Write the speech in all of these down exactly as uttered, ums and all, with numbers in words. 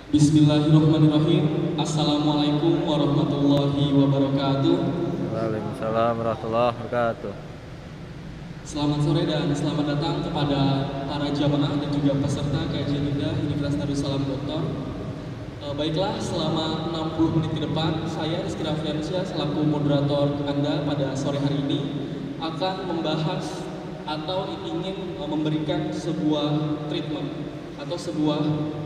Bismillahirrahmanirrahim. Assalamualaikum warahmatullahi wabarakatuh. Waalaikumsalam warahmatullahi wabarakatuh. Selamat sore dan selamat datang kepada para jamaah dan juga peserta kajian Linda Universitas Darussalam Doktor. E, baiklah, selama enam puluh menit ke depan, saya Rizky Raffiansyah selaku moderator Anda pada sore hari ini akan membahas atau ingin memberikan sebuah treatment atau sebuah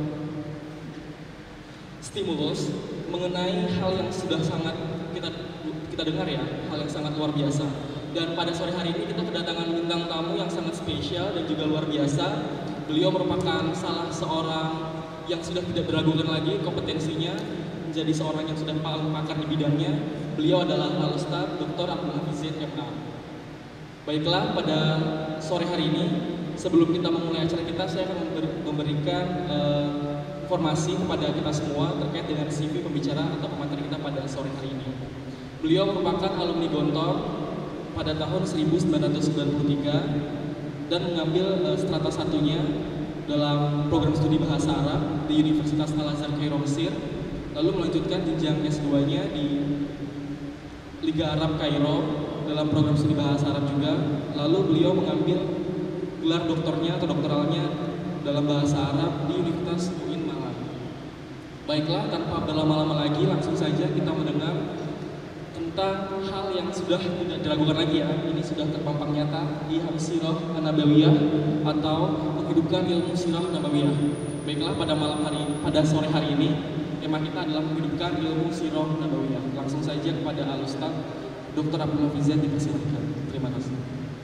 stimulus mengenai hal yang sudah sangat kita kita dengar ya, hal yang sangat luar biasa. Dan pada sore hari ini kita kedatangan bintang tamu yang sangat spesial dan juga luar biasa. Beliau merupakan salah seorang yang sudah tidak diragukan lagi kompetensinya menjadi seorang yang sudah paling pakar di bidangnya. Beliau adalah Al-Ustaz Doktor Abdul Hafiz Zaid M A. Baiklah, pada sore hari ini sebelum kita memulai acara kita, saya akan memberikan uh, informasi kepada kita semua terkait dengan C V pembicara atau pemateri kita pada sore hari ini. Beliau merupakan alumni Gontor pada tahun seribu sembilan ratus sembilan puluh tiga dan mengambil uh, strata satunya dalam program studi bahasa Arab di Universitas Al-Azhar Kairo, Mesir, lalu melanjutkan jenjang S dua-nya di Liga Arab Kairo dalam program studi bahasa Arab juga. Lalu beliau mengambil gelar doktornya atau doktoralnya dalam bahasa Arab di Universitas U I N Malang. Baiklah, tanpa berlama-lama lagi, langsung saja kita mendengar tentang hal yang sudah tidak diragukan lagi ya. Ini sudah terpampang nyata di hadis sirah Nabawiyah atau menghidupkan ilmu sirah Nabawiyah. Baiklah, pada malam hari, pada sore hari ini, tema kita adalah menghidupkan ilmu sirah Nabawiyah. Langsung saja kepada Al-Ustaz Doktor Abdul Hafiz Zaid, dipersilakan. Terima kasih.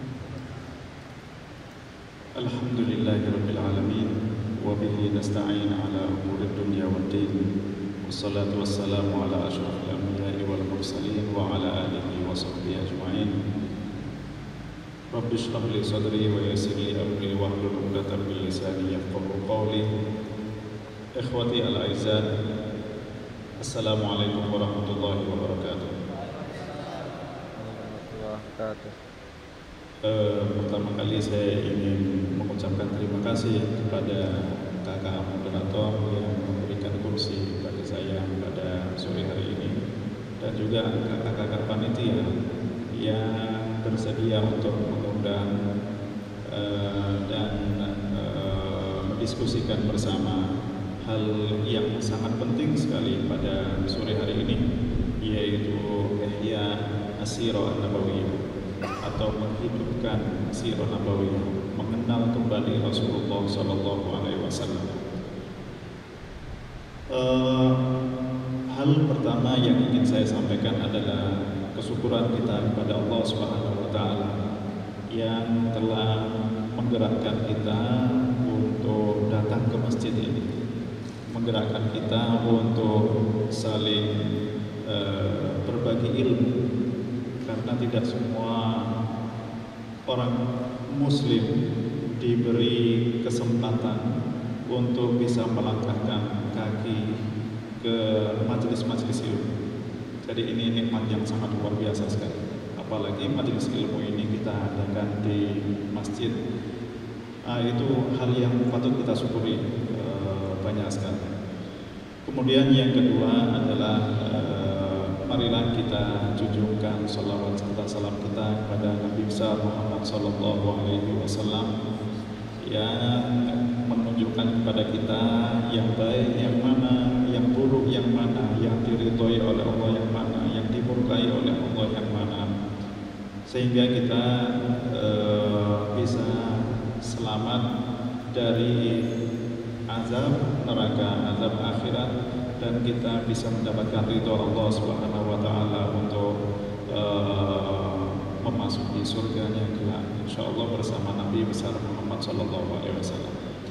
Alhamdulillahirabbil alamin wa bihi nasta'in ala umurid dunya waddin. Wassalatu wassalamu ala asyrafil anbiya'i wal mursalin wa ala alihi wa sahbihi ajma'in. Rabbi shrah li sadri wa yassir li amri wahlul 'uqdatam min lisani yafqahu qawli. Ikhwati al-a'izzah, assalamualaikum warahmatullahi wabarakatuh. Uh, pertama kali saya ingin mengucapkan terima kasih kepada kakak moderator yang memberikan kursi bagi saya pada sore hari ini, dan juga kakak-kakak panitia yang bersedia untuk mengundang uh, dan uh, mendiskusikan bersama hal yang sangat penting sekali pada sore hari ini, yaitu Ihya As-Sirah An-Nabawiyah atau menghidupkan sirah nabawiyah, mengenal kembali Rasulullah Shallallahu Alaihi Wasallam. Uh, hal pertama yang ingin saya sampaikan adalah kesyukuran kita kepada Allah Subhanahu Wa Taala yang telah menggerakkan kita untuk datang ke masjid ini, menggerakkan kita untuk saling uh, berbagi ilmu. Karena tidak semua orang muslim diberi kesempatan untuk bisa melangkahkan kaki ke majelis-majelis ilmu. Jadi ini nikmat yang sangat luar biasa sekali. Apalagi majelis ilmu ini kita adakan di masjid. Nah, itu hal yang patut kita syukuri e, banyak sekali. Kemudian yang kedua adalah e, marilah kita junjungkan salawat serta salam kita kepada Nabi besar Muhammad Sallallahu Alaihi Wasallam yang menunjukkan kepada kita yang baik yang mana, yang buruk yang mana, yang diridhoi oleh Allah yang mana, yang dimurkai oleh Allah yang mana, sehingga kita e, bisa selamat dari azab neraka, azab akhirat, dan kita bisa mendapatkan ridho Allah Subhanahu Wa Taala untuk uh, memasuki surganya kelak, insyaallah bersama Nabi besar Muhammad Sallallahu Alaihi Wasallam.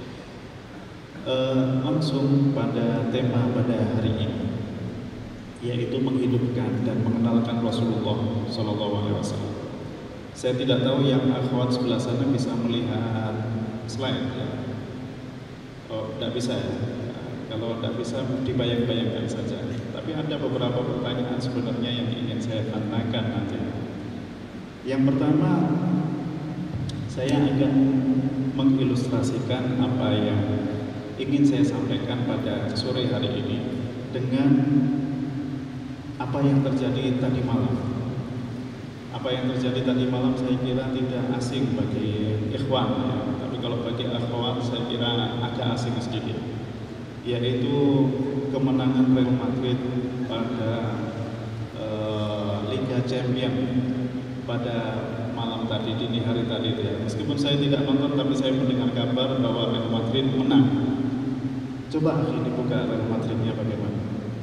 Uh, langsung pada tema pada hari ini, yaitu menghidupkan dan mengenalkan Rasulullah Sallallahu Alaihi Wasallam. Saya tidak tahu yang akhwat sebelah sana bisa melihat slide ya? Oh, tidak bisa ya. Kalau tidak bisa dibayang-bayangkan saja. Tapi ada beberapa pertanyaan sebenarnya yang ingin saya tanyakan nanti. Yang pertama, saya akan mengilustrasikan apa yang ingin saya sampaikan pada sore hari ini dengan apa yang terjadi tadi malam. Apa yang terjadi tadi malam saya kira tidak asing bagi ikhwan, ya. Tapi kalau bagi akhwat saya kira agak asing sedikit, yaitu kemenangan Real Madrid pada uh, Liga Champions pada malam tadi, dini hari tadi itu ya. Meskipun saya tidak nonton, tapi saya mendengar kabar bahwa Real Madrid menang. Coba ini buka Real Madridnya bagaimana.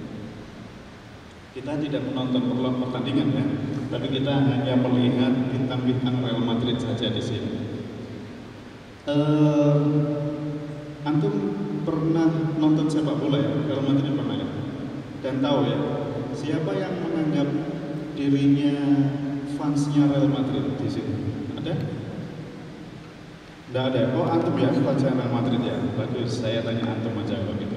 Kita tidak menonton pertandingan ya, tapi kita hanya melihat bintang-bintang Real Madrid saja di sini. Uh, antum pernah nonton sepak bola ya? Real Madrid pernah ya? Dan tahu ya, siapa yang menganggap dirinya fansnya Real Madrid di sini? Ada? Tidak ada. Oh, antum ya fansnya Real Madrid ya? Bagus, saya tanya antum aja kalau gitu.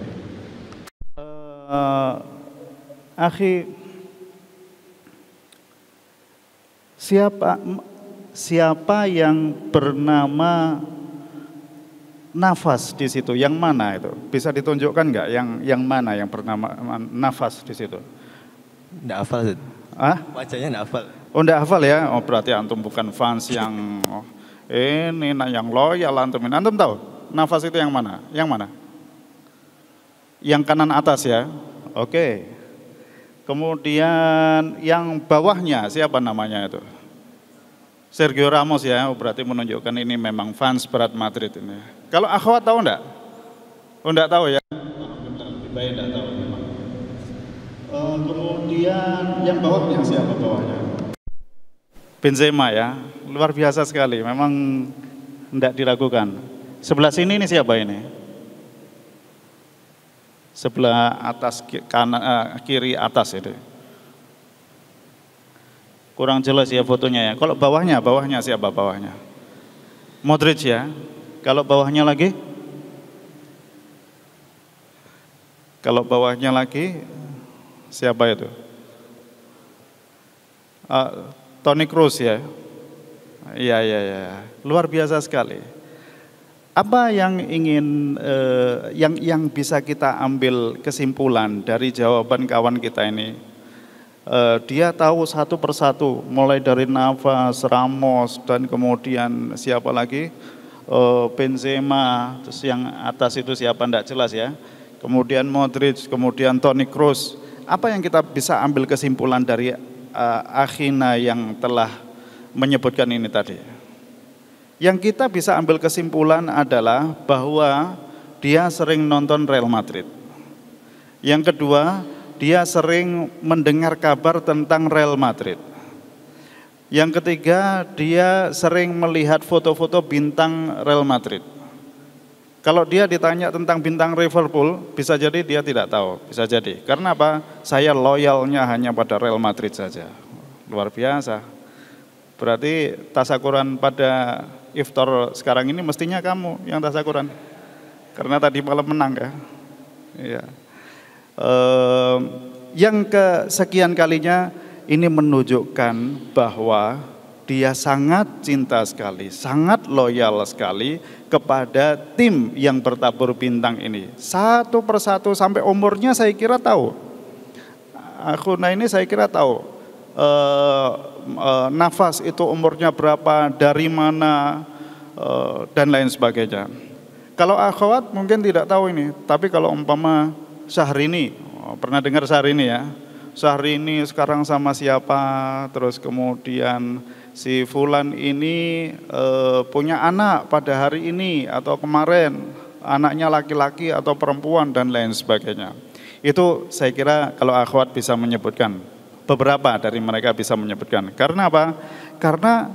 Uh, Akhi, siapa siapa yang bernama Nafas di situ? Yang mana itu? Bisa ditunjukkan nggak? Yang yang mana yang bernama Nafas di situ? Nggak hafal. Ah? Wajahnya nggak hafal. Oh, nggak hafal ya? Oh, berarti antum bukan fans yang oh, ini, nah yang loyal antum ini. Antum tahu Nafas itu yang mana? Yang mana? Yang kanan atas ya? Oke. Kemudian yang bawahnya siapa namanya itu? Sergio Ramos ya, berarti menunjukkan ini memang fans berat Madrid ini. Kalau akhwat tahu enggak? Oh enggak tahu ya? Baik, enggak tahu memang. Uh, kemudian yang bawahnya siapa bawahnya? Benzema ya, luar biasa sekali, memang enggak diragukan. Sebelah sini ini siapa ini? Sebelah atas kanan uh, kiri atas itu. Kurang jelas ya fotonya ya. Kalau bawahnya, bawahnya siapa bawahnya? Modric ya. Kalau bawahnya lagi? Kalau bawahnya lagi siapa itu? Uh, Toni Kroos ya. Iya iya iya. Luar biasa sekali. Apa yang ingin eh, yang yang bisa kita ambil kesimpulan dari jawaban kawan kita ini? Eh, dia tahu satu persatu, mulai dari Navas, Ramos, dan kemudian siapa lagi? Eh, Benzema, terus yang atas itu siapa enggak jelas ya. Kemudian Modric, kemudian Toni Kroos. Apa yang kita bisa ambil kesimpulan dari eh, akhina yang telah menyebutkan ini tadi? Yang kita bisa ambil kesimpulan adalah bahwa dia sering nonton Real Madrid. Yang kedua, dia sering mendengar kabar tentang Real Madrid. Yang ketiga, dia sering melihat foto-foto bintang Real Madrid. Kalau dia ditanya tentang bintang Liverpool, bisa jadi dia tidak tahu, bisa jadi. Karena apa? Saya loyalnya hanya pada Real Madrid saja. Luar biasa. Berarti tasakuran pada iftar sekarang ini mestinya kamu yang tasakuran, karena tadi malam menang ya. Iya. Ehm, yang kesekian kalinya ini menunjukkan bahwa dia sangat cinta sekali, sangat loyal sekali kepada tim yang bertabur bintang ini. Satu persatu sampai umurnya saya kira tahu. Aku nah ini saya kira tahu. Uh, uh, Nafas itu umurnya berapa, dari mana, uh, dan lain sebagainya. Kalau akhwat mungkin tidak tahu ini, tapi kalau umpama Syahrini, oh, pernah dengar Syahrini ya? Syahrini sekarang sama siapa, terus kemudian si Fulan ini uh, punya anak pada hari ini atau kemarin, anaknya laki-laki atau perempuan dan lain sebagainya. Itu saya kira kalau akhwat bisa menyebutkan. Beberapa dari mereka bisa menyebutkan. Karena apa? Karena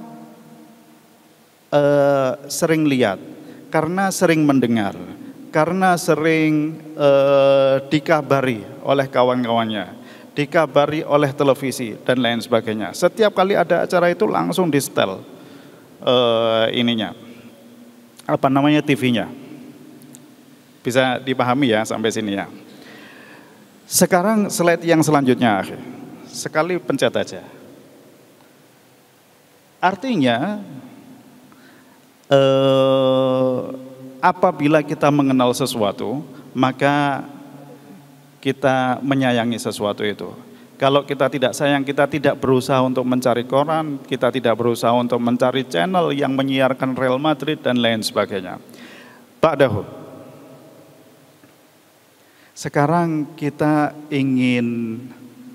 uh, sering lihat, karena sering mendengar, karena sering uh, dikabari oleh kawan-kawannya, dikabari oleh televisi dan lain sebagainya. Setiap kali ada acara itu langsung di setel uh, ininya, apa namanya T V-nya. Bisa dipahami ya sampai sini ya. Sekarang slide yang selanjutnya. Sekali pencet aja. Artinya eh, apabila kita mengenal sesuatu, maka kita menyayangi sesuatu itu. Kalau kita tidak sayang, kita tidak berusaha untuk mencari koran, kita tidak berusaha untuk mencari channel yang menyiarkan Real Madrid dan lain sebagainya. Ba'dahu. Sekarang kita ingin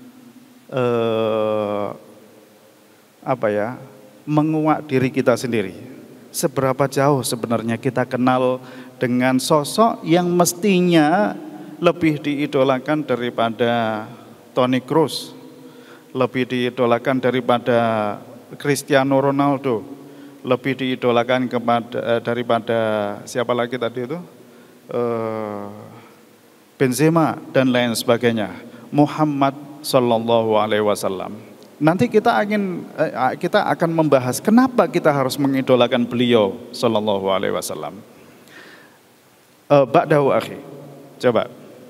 eh, apa ya, menguak diri kita sendiri. Seberapa jauh sebenarnya kita kenal dengan sosok yang mestinya lebih diidolakan daripada Toni Kroos, lebih diidolakan daripada Cristiano Ronaldo, lebih diidolakan kepada daripada siapa lagi tadi itu, uh, Benzema dan lain sebagainya, Muhammad Sallallahu Alaihi Wasallam. Nanti kita akan kita akan membahas kenapa kita harus mengidolakan beliau Sallallahu Alaihi Wasallam. Uh, Ba'dahu akhi, coba.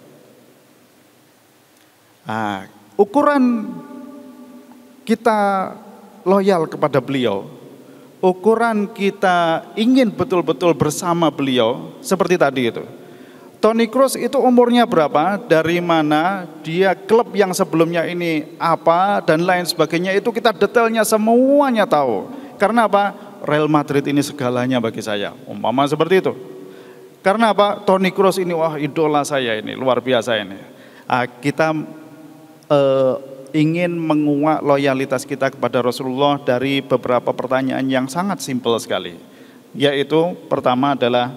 Nah, ukuran kita loyal kepada beliau, ukuran kita ingin betul-betul bersama beliau, seperti tadi itu. Toni Kroos itu umurnya berapa, dari mana, dia klub yang sebelumnya ini apa, dan lain sebagainya, itu kita detailnya semuanya tahu. Karena apa? Real Madrid ini segalanya bagi saya, umpama seperti itu. Karena apa? Toni Kroos ini, wah idola saya ini, luar biasa ini. Nah, kita eh, ingin menguak loyalitas kita kepada Rasulullah dari beberapa pertanyaan yang sangat simpel sekali. Yaitu pertama adalah,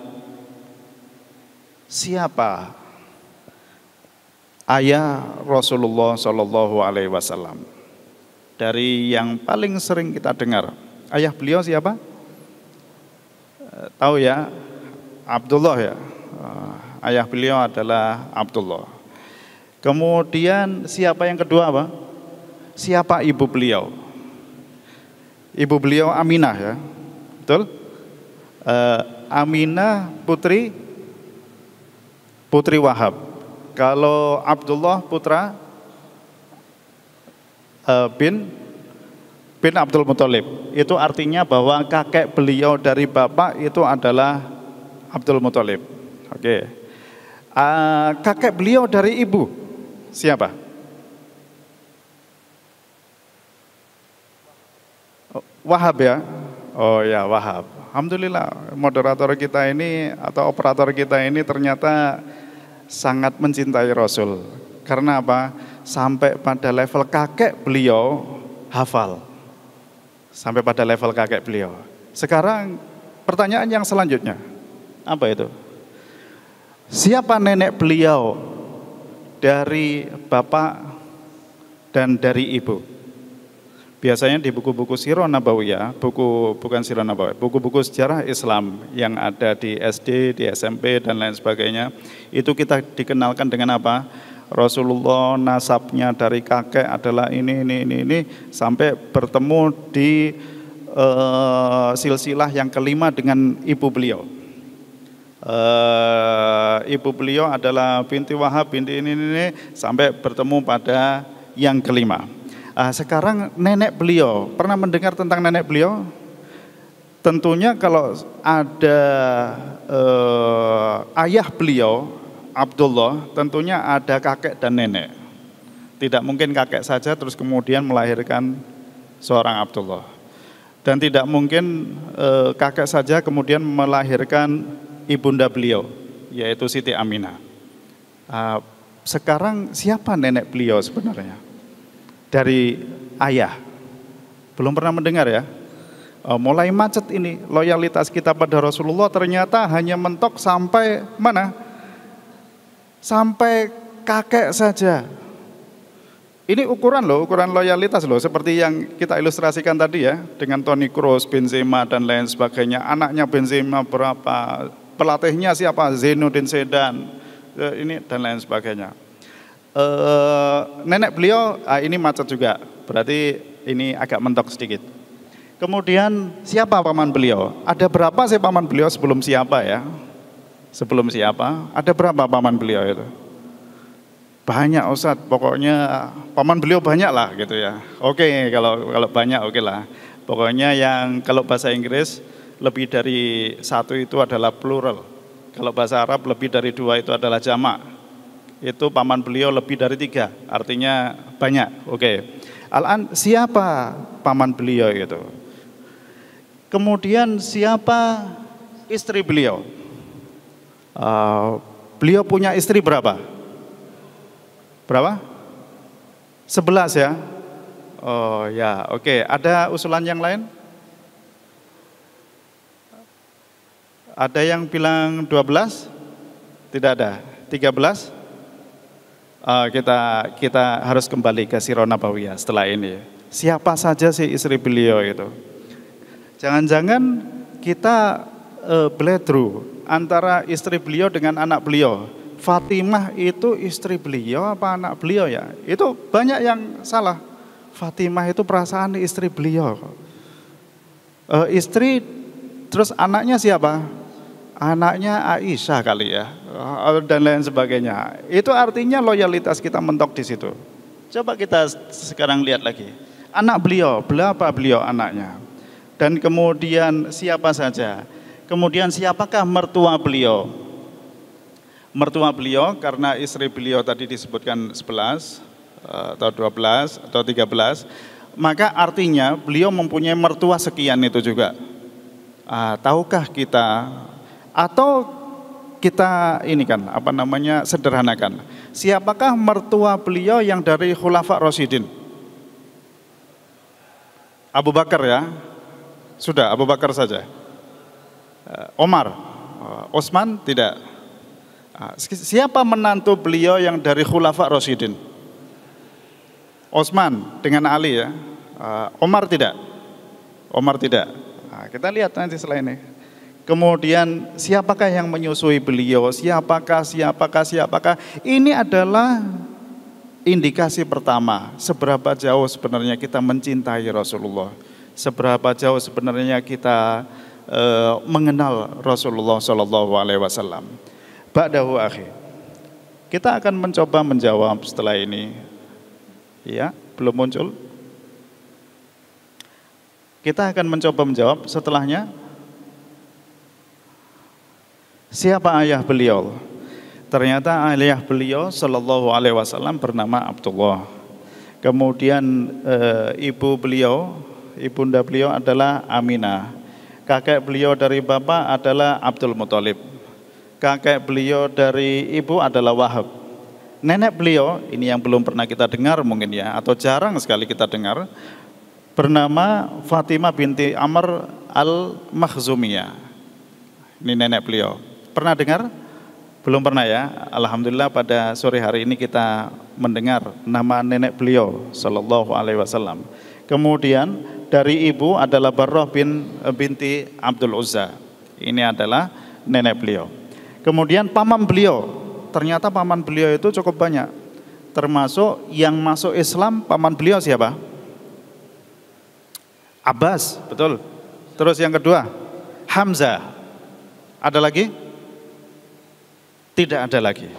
siapa ayah Rasulullah Shallallahu Alaihi Wasallam? Dari yang paling sering kita dengar, ayah beliau siapa? E, tahu ya, Abdullah ya. E, ayah beliau adalah Abdullah. Kemudian siapa yang kedua apa? Siapa ibu beliau? Ibu beliau Aminah ya, betul? E, Aminah putri Putri Wahab. Kalau Abdullah putra uh, bin bin Abdul Muthalib. Itu artinya bahwa kakek beliau dari bapak itu adalah Abdul Muthalib. Oke. Okay. Uh, kakek beliau dari ibu siapa? Oh, Wahab ya. Oh ya, Wahab. Alhamdulillah moderator kita ini atau operator kita ini ternyata sangat mencintai Rasul. Karena apa? Sampai pada level kakek beliau hafal. Sampai pada level kakek beliau. Sekarang pertanyaan yang selanjutnya. Apa itu? Siapa nenek beliau dari bapak dan dari ibu? Biasanya di buku-buku Sirah Nabawiyah, buku bukan Sirah Nabawiyah, buku-buku sejarah Islam yang ada di S D, di S M P dan lain sebagainya, itu kita dikenalkan dengan apa? Rasulullah nasabnya dari kakek adalah ini, ini, ini, ini, sampai bertemu di uh, silsilah yang kelima dengan ibu beliau. Uh, ibu beliau adalah binti Wahab, binti ini, ini, ini, sampai bertemu pada yang kelima. Nah, sekarang nenek beliau, pernah mendengar tentang nenek beliau? Tentunya kalau ada eh, ayah beliau, Abdullah, tentunya ada kakek dan nenek. Tidak mungkin kakek saja terus kemudian melahirkan seorang Abdullah. Dan tidak mungkin eh, kakek saja kemudian melahirkan ibunda beliau, yaitu Siti Aminah. Nah, sekarang siapa nenek beliau sebenarnya? Dari ayah, belum pernah mendengar ya. Oh, mulai macet ini loyalitas kita pada Rasulullah, ternyata hanya mentok sampai mana? Sampai kakek saja. Ini ukuran loh, ukuran loyalitas loh, seperti yang kita ilustrasikan tadi ya, dengan Toni Kroos, Benzema dan lain sebagainya. Anaknya Benzema berapa, pelatihnya siapa, Zainuddin Zidane, ini dan lain sebagainya. Uh, nenek beliau ah, ini macet juga, berarti ini agak mentok sedikit. Kemudian siapa paman beliau? Ada berapa sih paman beliau sebelum siapa ya? Sebelum siapa? Ada berapa paman beliau itu? Banyak Ustadz, pokoknya paman beliau banyak lah gitu ya. Oke, kalau kalau banyak oke lah. Pokoknya yang kalau bahasa Inggris lebih dari satu itu adalah plural. Kalau bahasa Arab lebih dari dua itu adalah jamak. Itu paman beliau lebih dari tiga, artinya banyak. Oke. Al-an siapa paman beliau itu? Kemudian siapa istri beliau? Uh, beliau punya istri berapa? Berapa? Sebelas ya? Oh ya, oke. Ada usulan yang lain? Ada yang bilang dua belas? Tidak ada. tiga belas? Uh, kita kita harus kembali ke Sirah Nabawiyah setelah ini. Siapa saja sih istri beliau itu? Jangan-jangan kita uh, blend through antara istri beliau dengan anak beliau. Fatimah itu istri beliau apa anak beliau ya? Itu banyak yang salah. Fatimah itu perasaan istri beliau. Uh, istri terus anaknya siapa? Anaknya Aisyah kali ya, uh, dan lain sebagainya. Itu artinya loyalitas kita mentok di situ. Coba kita sekarang lihat lagi. Anak beliau, berapa beliau anaknya? Dan kemudian siapa saja? Kemudian siapakah mertua beliau? Mertua beliau karena istri beliau tadi disebutkan sebelas atau dua belas atau tiga belas, maka artinya beliau mempunyai mertua sekian itu juga. Ah, tahukah kita atau kita ini kan apa namanya sederhanakan, siapakah mertua beliau yang dari Khulafa Rasyidin? Abu Bakar ya, sudah Abu Bakar saja. Omar, Utsman tidak. Siapa menantu beliau yang dari Khulafa Rasyidin? Utsman dengan Ali ya. Omar tidak. Omar tidak. Nah, kita lihat nanti setelah ini. Kemudian siapakah yang menyusui beliau? Siapakah, siapakah, siapakah? Ini adalah indikasi pertama seberapa jauh sebenarnya kita mencintai Rasulullah. Seberapa jauh sebenarnya kita uh, mengenal Rasulullah Shallallahu Alaihi Wasallam. Ba'dahu akhi. Kita akan mencoba menjawab setelah ini. Ya, belum muncul. Kita akan mencoba menjawab setelahnya. Siapa ayah beliau? Ternyata ayah beliau Shallallahu Alaihi Wasallam bernama Abdullah. Kemudian e, ibu beliau, ibunda beliau adalah Aminah. Kakek beliau dari bapak adalah Abdul Muthalib. Kakek beliau dari ibu adalah Wahab. Nenek beliau, ini yang belum pernah kita dengar mungkin ya, atau jarang sekali kita dengar, bernama Fatimah binti Amr al-Makhzumiyah. Ini nenek beliau. Pernah dengar? Belum pernah ya. Alhamdulillah pada sore hari ini kita mendengar nama nenek beliau Sallallahu Alaihi Wasallam. Kemudian dari ibu adalah Barrah bin binti Abdul Uzza. Ini adalah nenek beliau. Kemudian paman beliau, ternyata paman beliau itu cukup banyak. Termasuk yang masuk Islam, paman beliau siapa? Abbas, betul. Terus yang kedua, Hamzah. Ada lagi? Tidak ada lagi.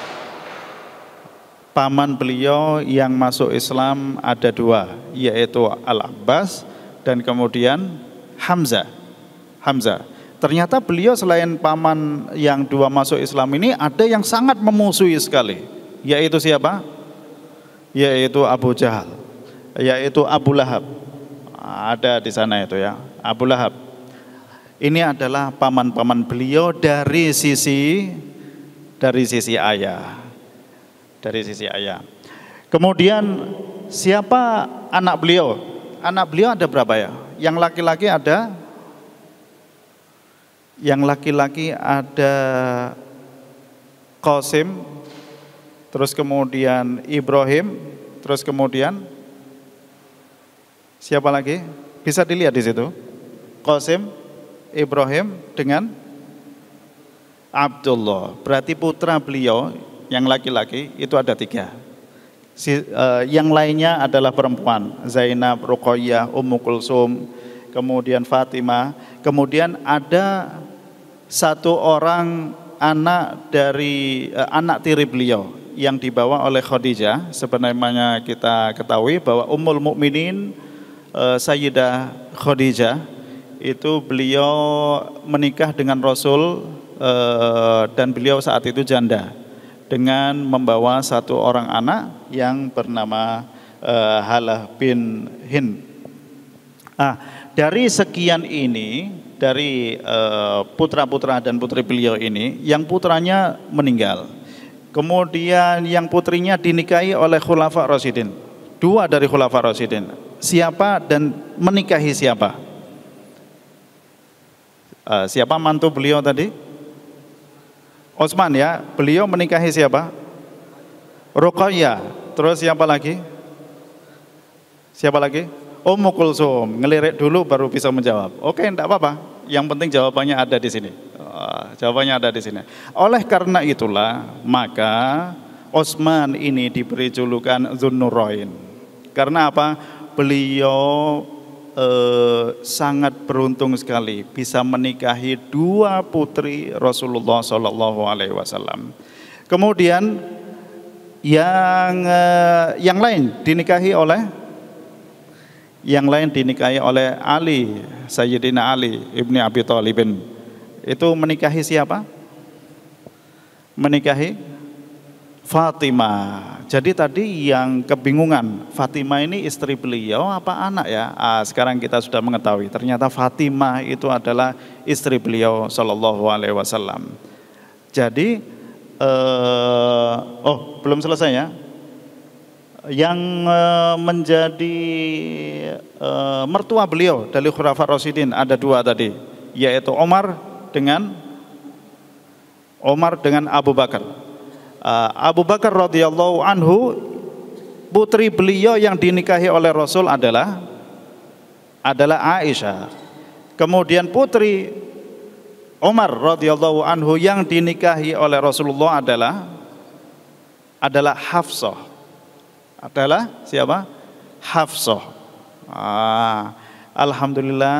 Paman beliau yang masuk Islam ada dua, yaitu Al-Abbas dan kemudian Hamzah. Hamzah. Ternyata beliau selain paman yang dua masuk Islam ini, ada yang sangat memusuhi sekali. Yaitu siapa? Yaitu Abu Jahal, yaitu Abu Lahab. Ada di sana itu ya, Abu Lahab. Ini adalah paman-paman beliau dari sisi dari sisi ayah. Dari sisi ayah. Kemudian siapa anak beliau? Anak beliau ada berapa ya? Yang laki-laki ada Yang laki-laki ada Qasim, terus kemudian Ibrahim, terus kemudian siapa lagi? Bisa dilihat di situ. Qasim, Ibrahim dengan Abdullah. Berarti putra beliau yang laki-laki itu ada tiga. Si, uh, yang lainnya adalah perempuan. Zainab, Ruqayyah, Ummu Kulsum, kemudian Fatimah. Kemudian ada satu orang anak dari uh, anak tiri beliau yang dibawa oleh Khadijah. Sebenarnya kita ketahui bahwa Ummul Mukminin uh, Sayyidah Khadijah itu beliau menikah dengan Rasul eh, dan beliau saat itu janda dengan membawa satu orang anak yang bernama eh, Halah bin Hind. Ah, dari sekian ini, dari eh, putra-putra dan putri beliau ini, yang putranya meninggal. Kemudian yang putrinya dinikahi oleh Khulafa Rasyidin. Dua dari Khulafa Rasyidin. Siapa dan menikahi siapa? Uh, siapa mantu beliau tadi? Utsman ya. Beliau menikahi siapa? Ruqayyah. Terus siapa lagi? Siapa lagi? Ummu Kulsum. Ngelirik dulu baru bisa menjawab. Oke, enggak apa-apa. Yang penting jawabannya ada di sini. Uh, jawabannya ada di sini. Oleh karena itulah maka Utsman ini diberi julukan Dzunnurain. Karena apa? Beliau uh, sangat beruntung sekali bisa menikahi dua putri Rasulullah Shallallahu Alaihi Wasallam. Kemudian yang uh, yang lain dinikahi oleh yang lain dinikahi oleh Ali, Sayyidina Ali ibni Abi Thalibin. Itu menikahi siapa? Menikahi Fatimah. Jadi tadi yang kebingungan, Fatimah ini istri beliau apa anak ya? Ah, sekarang kita sudah mengetahui. Ternyata Fatimah itu adalah istri beliau Shallallahu Alaihi Wasallam. Jadi, eh, oh belum selesai ya? Yang eh, menjadi eh, mertua beliau dari Khulafa Rasyidin ada dua tadi, yaitu Umar dengan Umar dengan Abu Bakar. Uh, Abu Bakar radhiyallahu anhu, putri beliau yang dinikahi oleh Rasul adalah adalah Aisyah. Kemudian putri Umar radhiyallahu anhu yang dinikahi oleh Rasulullah adalah adalah Hafsah. Adalah siapa? Hafsah. Ah, alhamdulillah,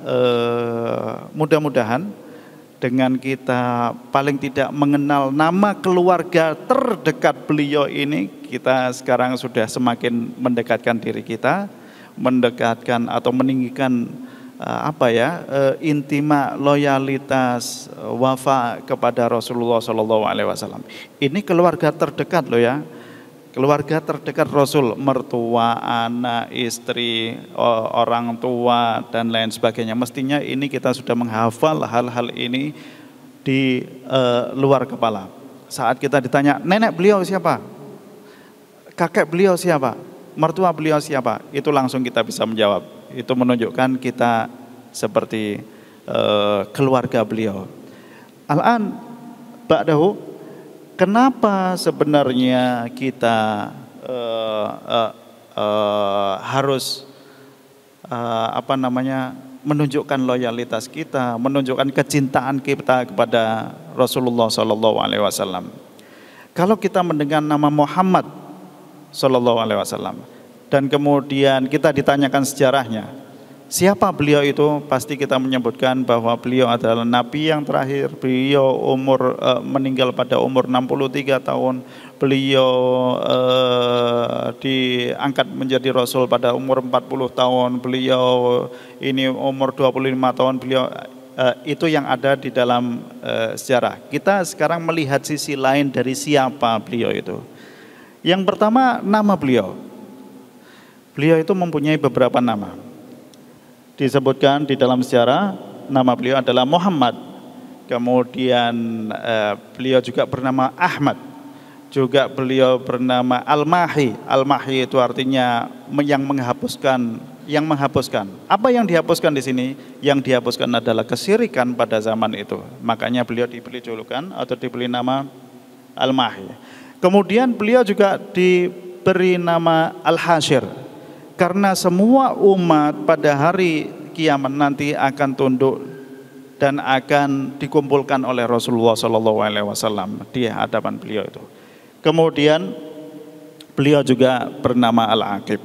uh, mudah-mudahan dengan kita paling tidak mengenal nama keluarga terdekat beliau ini, kita sekarang sudah semakin mendekatkan diri kita, mendekatkan atau meninggikan uh, apa ya uh, intima, loyalitas, uh, wafa kepada Rasulullah Shallallahu Alaihi Wasallam. Ini keluarga terdekat loh ya, keluarga terdekat Rasul, mertua, anak, istri, orang tua dan lain sebagainya. Mestinya ini kita sudah menghafal hal-hal ini di uh, luar kepala. Saat kita ditanya, nenek beliau siapa? Kakek beliau siapa? Mertua beliau siapa? Itu langsung kita bisa menjawab. Itu menunjukkan kita seperti uh, keluarga beliau. Al-an ba'dahu, kenapa sebenarnya kita uh, uh, uh, harus uh, apa namanya menunjukkan loyalitas kita, menunjukkan kecintaan kita kepada Rasulullah Shallallahu Alaihi Wasallam? Kalau kita mendengar nama Muhammad Shallallahu Alaihi Wasallam dan kemudian kita ditanyakan sejarahnya, siapa beliau itu, pasti kita menyebutkan bahwa beliau adalah Nabi yang terakhir. Beliau umur uh, meninggal pada umur enam puluh tiga tahun. Beliau uh, diangkat menjadi Rasul pada umur empat puluh tahun. Beliau ini umur dua puluh lima tahun. Beliau uh, itu yang ada di dalam uh, sejarah. Kita sekarang melihat sisi lain dari siapa beliau itu. Yang pertama, nama beliau. Beliau itu mempunyai beberapa nama. Disebutkan di dalam sejarah nama beliau adalah Muhammad. Kemudian eh, beliau juga bernama Ahmad. Juga beliau bernama Al-Mahi. Al-Mahi itu artinya yang menghapuskan, yang menghapuskan. Apa yang dihapuskan di sini? Yang dihapuskan adalah kesyirikan pada zaman itu. Makanya beliau diberi julukan atau diberi nama Al-Mahi. Kemudian beliau juga diberi nama Al-Hasyir. Karena semua umat pada hari kiamat nanti akan tunduk dan akan dikumpulkan oleh Rasulullah Shallallahu Alaihi Wasallam di hadapan beliau itu. Kemudian beliau juga bernama Al-Aqib.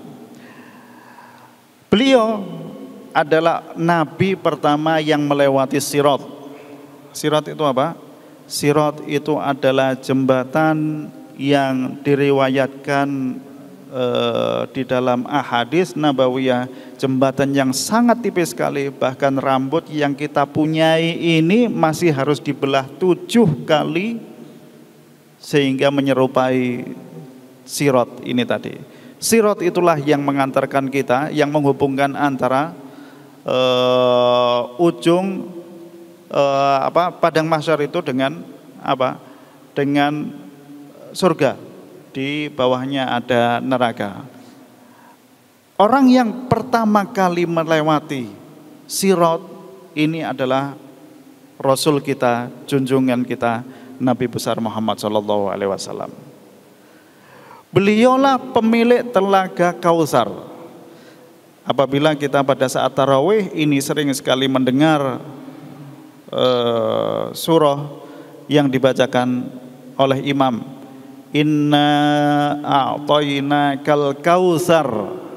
Beliau adalah nabi pertama yang melewati Sirat. Sirat itu apa? Sirat itu adalah jembatan yang diriwayatkan eh, di dalam ahadits nabawiyah, jembatan yang sangat tipis sekali, bahkan rambut yang kita punyai ini masih harus dibelah tujuh kali sehingga menyerupai sirot ini tadi. Sirot itulah yang mengantarkan kita, yang menghubungkan antara uh, ujung uh, apa padang mahsyar itu dengan apa? Dengan surga. Di bawahnya ada neraka. Orang yang pertama kali melewati sirot ini adalah Rasul kita, junjungan kita, Nabi besar Muhammad shallallahu alaihi wasallam. Beliaulah pemilik telaga Kautsar. Apabila kita pada saat tarawih ini sering sekali mendengar uh, surah yang dibacakan oleh imam, Inna a'tainakal kautsar.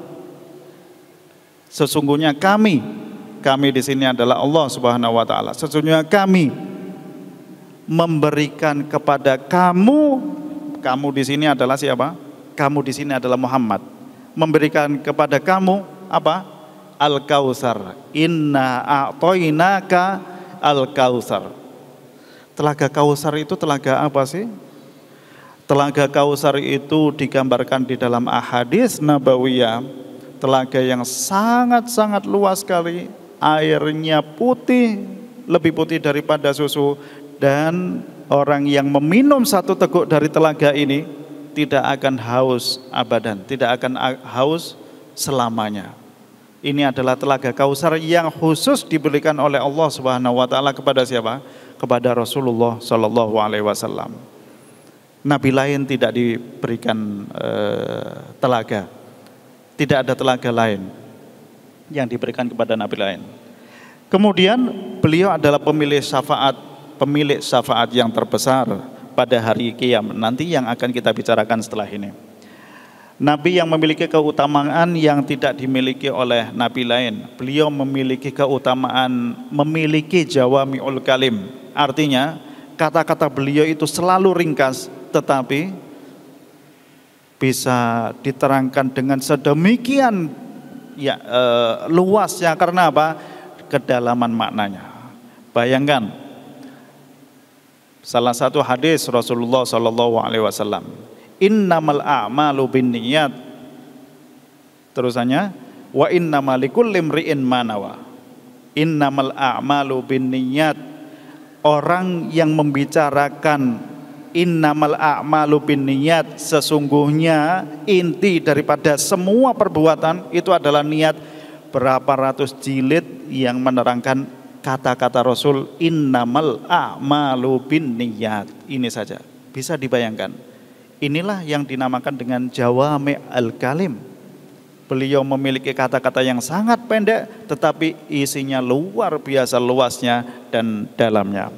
Sesungguhnya kami, kami di sini adalah Allah Subhanahu wa taala. Sesungguhnya kami memberikan kepada kamu, kamu di sini adalah siapa? Kamu di sini adalah Muhammad. Memberikan kepada kamu apa? Al-Kautsar. Inna a'tainaka al-Kautsar. Telaga Kautsar itu telaga apa sih? Telaga Kautsar itu digambarkan di dalam ahadits nabawiyah. Telaga yang sangat-sangat luas sekali. Airnya putih, lebih putih daripada susu. Dan orang yang meminum satu teguk dari telaga ini tidak akan haus abadan, tidak akan haus selamanya. Ini adalah telaga Kautsar yang khusus diberikan oleh Allah Subhanahu wa taala kepada siapa? Kepada Rasulullah sallallahu alaihi wasallam. Nabi lain tidak diberikan eh, telaga. Tidak ada telaga lain yang diberikan kepada nabi lain. Kemudian beliau adalah pemilik syafaat, pemilik syafaat yang terbesar pada hari kiamat nanti yang akan kita bicarakan setelah ini. Nabi yang memiliki keutamaan yang tidak dimiliki oleh nabi lain. Beliau memiliki keutamaan, memiliki jawami'ul kalim. Artinya kata-kata beliau itu selalu ringkas, tetapi bisa diterangkan dengan sedemikian ya e, luasnya. Karena apa? Kedalaman maknanya. Bayangkan salah satu hadis Rasulullah sallallahu alaihi wasallam, innamal a'malu binniyat. Terusannya, wa innamal likulli imri'in ma nawa. Innamal a'malu binniyat. Orang yang membicarakan innamal a'malu binniyat, sesungguhnya inti daripada semua perbuatan itu adalah niat. Berapa ratus jilid yang menerangkan kata-kata Rasul innamal a'malu binniyat. Ini saja bisa dibayangkan. Inilah yang dinamakan dengan jawami' al-kalim. Beliau memiliki kata-kata yang sangat pendek tetapi isinya luar biasa luasnya dan dalamnya.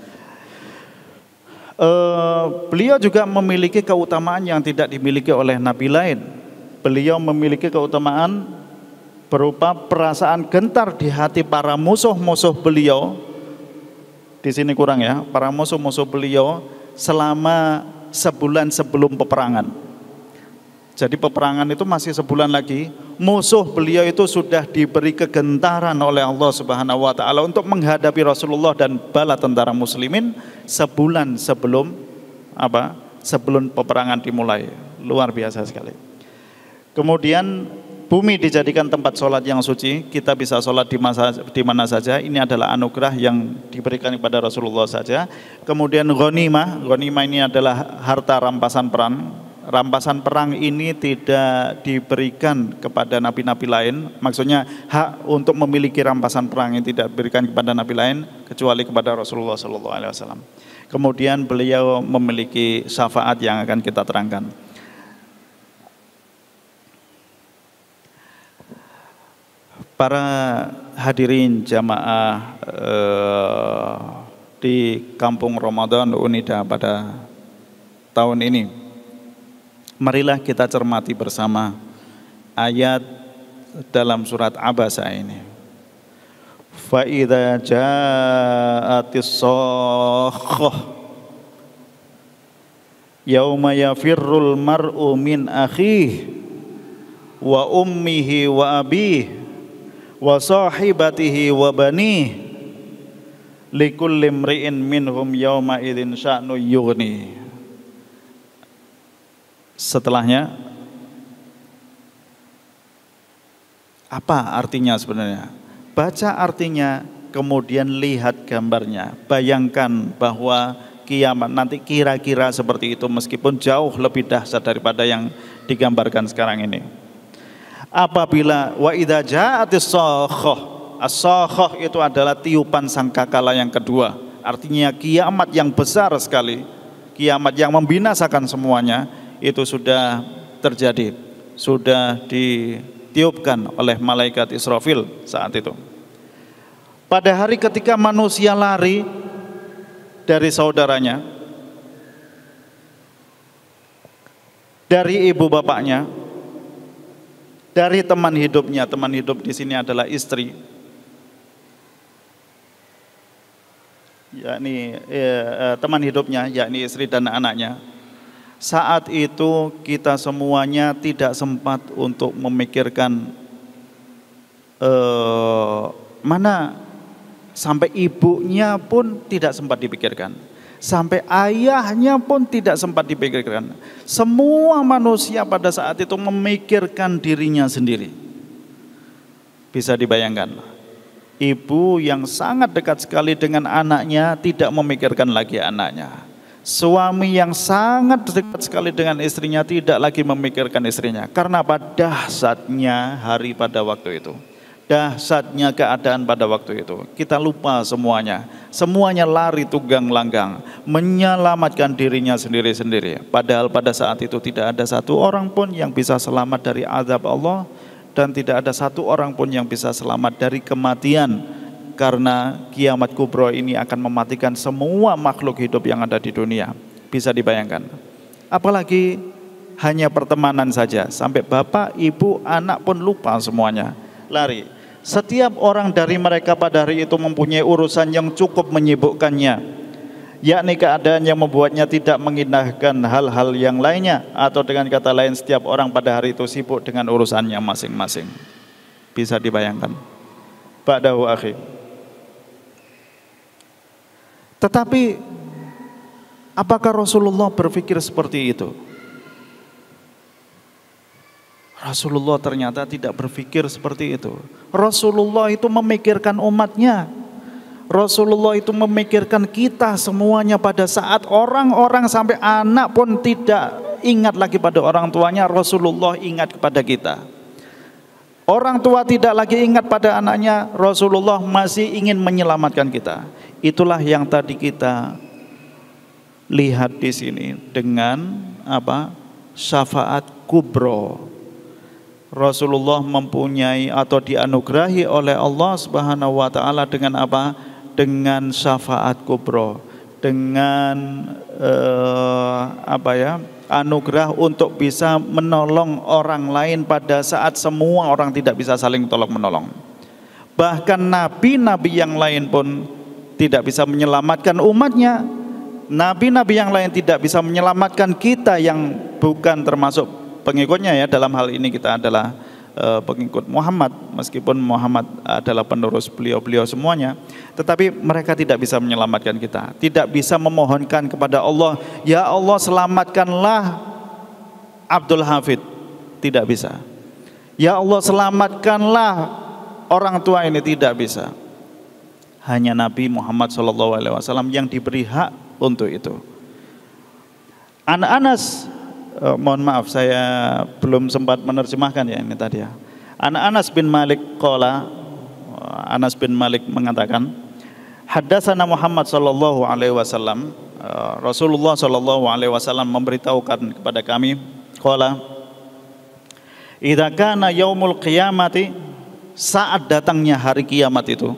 Uh, beliau juga memiliki keutamaan yang tidak dimiliki oleh nabi lain. Beliau memiliki keutamaan berupa perasaan gentar di hati para musuh-musuh beliau. Di sini kurang ya, para musuh-musuh beliau selama sebulan sebelum peperangan. Jadi peperangan itu masih sebulan lagi. Musuh beliau itu sudah diberi kegentaran oleh Allah Subhanahu wa taala untuk menghadapi Rasulullah dan bala tentara muslimin sebulan sebelum apa? Sebelum peperangan dimulai. Luar biasa sekali. Kemudian bumi dijadikan tempat sholat yang suci. Kita bisa sholat di, masa, di mana saja. Ini adalah anugerah yang diberikan kepada Rasulullah saja. Kemudian ghanimah. Ghanimah ini adalah harta rampasan perang. Rampasan perang ini tidak diberikan kepada nabi-nabi lain. Maksudnya hak untuk memiliki rampasan perang yang tidak diberikan kepada nabi lain kecuali kepada Rasulullah shallallahu alaihi wasallam. Kemudian beliau memiliki syafaat yang akan kita terangkan. Para hadirin jamaah eh, di Kampung Ramadan Unida pada tahun ini, marilah kita cermati bersama ayat dalam surat Abasa ini. Fa idza ja'atis shakhah yauma yafirrul mar'u min akhihi wa ummihi wa abihi wa sahibatihi wa banih likulli imri'in minhum yawma idzin sya'nu yughni. Setelahnya apa artinya sebenarnya? Baca artinya, kemudian lihat gambarnya. Bayangkan bahwa kiamat nanti kira-kira seperti itu, meskipun jauh lebih dahsyat daripada yang digambarkan sekarang ini. Apabila wa idza ja'atis sakhah, as-sakhah itu adalah tiupan sangkakala yang kedua. Artinya kiamat yang besar sekali, kiamat yang membinasakan semuanya itu sudah terjadi, sudah ditiupkan oleh malaikat Israfil saat itu. Pada hari ketika manusia lari dari saudaranya, dari ibu bapaknya, dari teman hidupnya. Teman hidup di sini adalah istri, yakni eh, teman hidupnya, yakni istri dan anaknya. Saat itu kita semuanya tidak sempat untuk memikirkan eh, mana, sampai ibunya pun tidak sempat dipikirkan, sampai ayahnya pun tidak sempat dipikirkan. Semua manusia pada saat itu memikirkan dirinya sendiri. Bisa dibayangkan, ibu yang sangat dekat sekali dengan anaknya tidak memikirkan lagi anaknya. Suami yang sangat dekat sekali dengan istrinya tidak lagi memikirkan istrinya. Karena apa? Dahsyatnya hari pada waktu itu, dahsyatnya keadaan pada waktu itu. Kita lupa semuanya. Semuanya lari tunggang langgang menyelamatkan dirinya sendiri-sendiri. Padahal pada saat itu tidak ada satu orang pun yang bisa selamat dari azab Allah, dan tidak ada satu orang pun yang bisa selamat dari kematian. Karena kiamat kubro ini akan mematikan semua makhluk hidup yang ada di dunia. Bisa dibayangkan. Apalagi hanya pertemanan saja, sampai bapak, ibu, anak pun lupa semuanya, lari. Setiap orang dari mereka pada hari itu mempunyai urusan yang cukup menyibukkannya, yakni keadaan yang membuatnya tidak mengindahkan hal-hal yang lainnya. Atau dengan kata lain, setiap orang pada hari itu sibuk dengan urusannya masing-masing. Bisa dibayangkan. Ba'dahu akhi. Tetapi apakah Rasulullah berpikir seperti itu? Rasulullah ternyata tidak berpikir seperti itu. Rasulullah itu memikirkan umatnya. Rasulullah itu memikirkan kita semuanya. Pada saat orang-orang sampai anak pun tidak ingat lagi pada orang tuanya, Rasulullah ingat kepada kita. Orang tua tidak lagi ingat pada anaknya, Rasulullah masih ingin menyelamatkan kita. Itulah yang tadi kita lihat di sini dengan apa? Syafaat kubro. Rasulullah mempunyai atau dianugerahi oleh Allah Subhanahu wa taala dengan apa? Dengan syafaat kubro, dengan eh, apa ya? anugerah untuk bisa menolong orang lain pada saat semua orang tidak bisa saling tolong menolong. Bahkan nabi-nabi yang lain pun tidak bisa menyelamatkan umatnya. Nabi-nabi yang lain tidak bisa menyelamatkan kita yang bukan termasuk pengikutnya ya. Dalam hal ini kita adalah uh, pengikut Muhammad, meskipun Muhammad adalah penerus beliau-beliau semuanya, tetapi mereka tidak bisa menyelamatkan kita. Tidak bisa memohonkan kepada Allah, ya Allah selamatkanlah Abdul Hafid. Tidak bisa. Ya Allah selamatkanlah orang tua ini. Tidak bisa. Hanya Nabi Muhammad shallallahu alaihi wasallam yang diberi hak untuk itu. An Anas, eh, mohon maaf saya belum sempat menerjemahkan ya ini tadi ya. An Anas bin Malik qala, Anas bin Malik mengatakan, haddatsana Muhammad sallallahu alaihi wasallam, Rasulullah sallallahu alaihi wasallam memberitahukan kepada kami, qala, idza kana yaumul qiyamati, saat datangnya hari kiamat itu,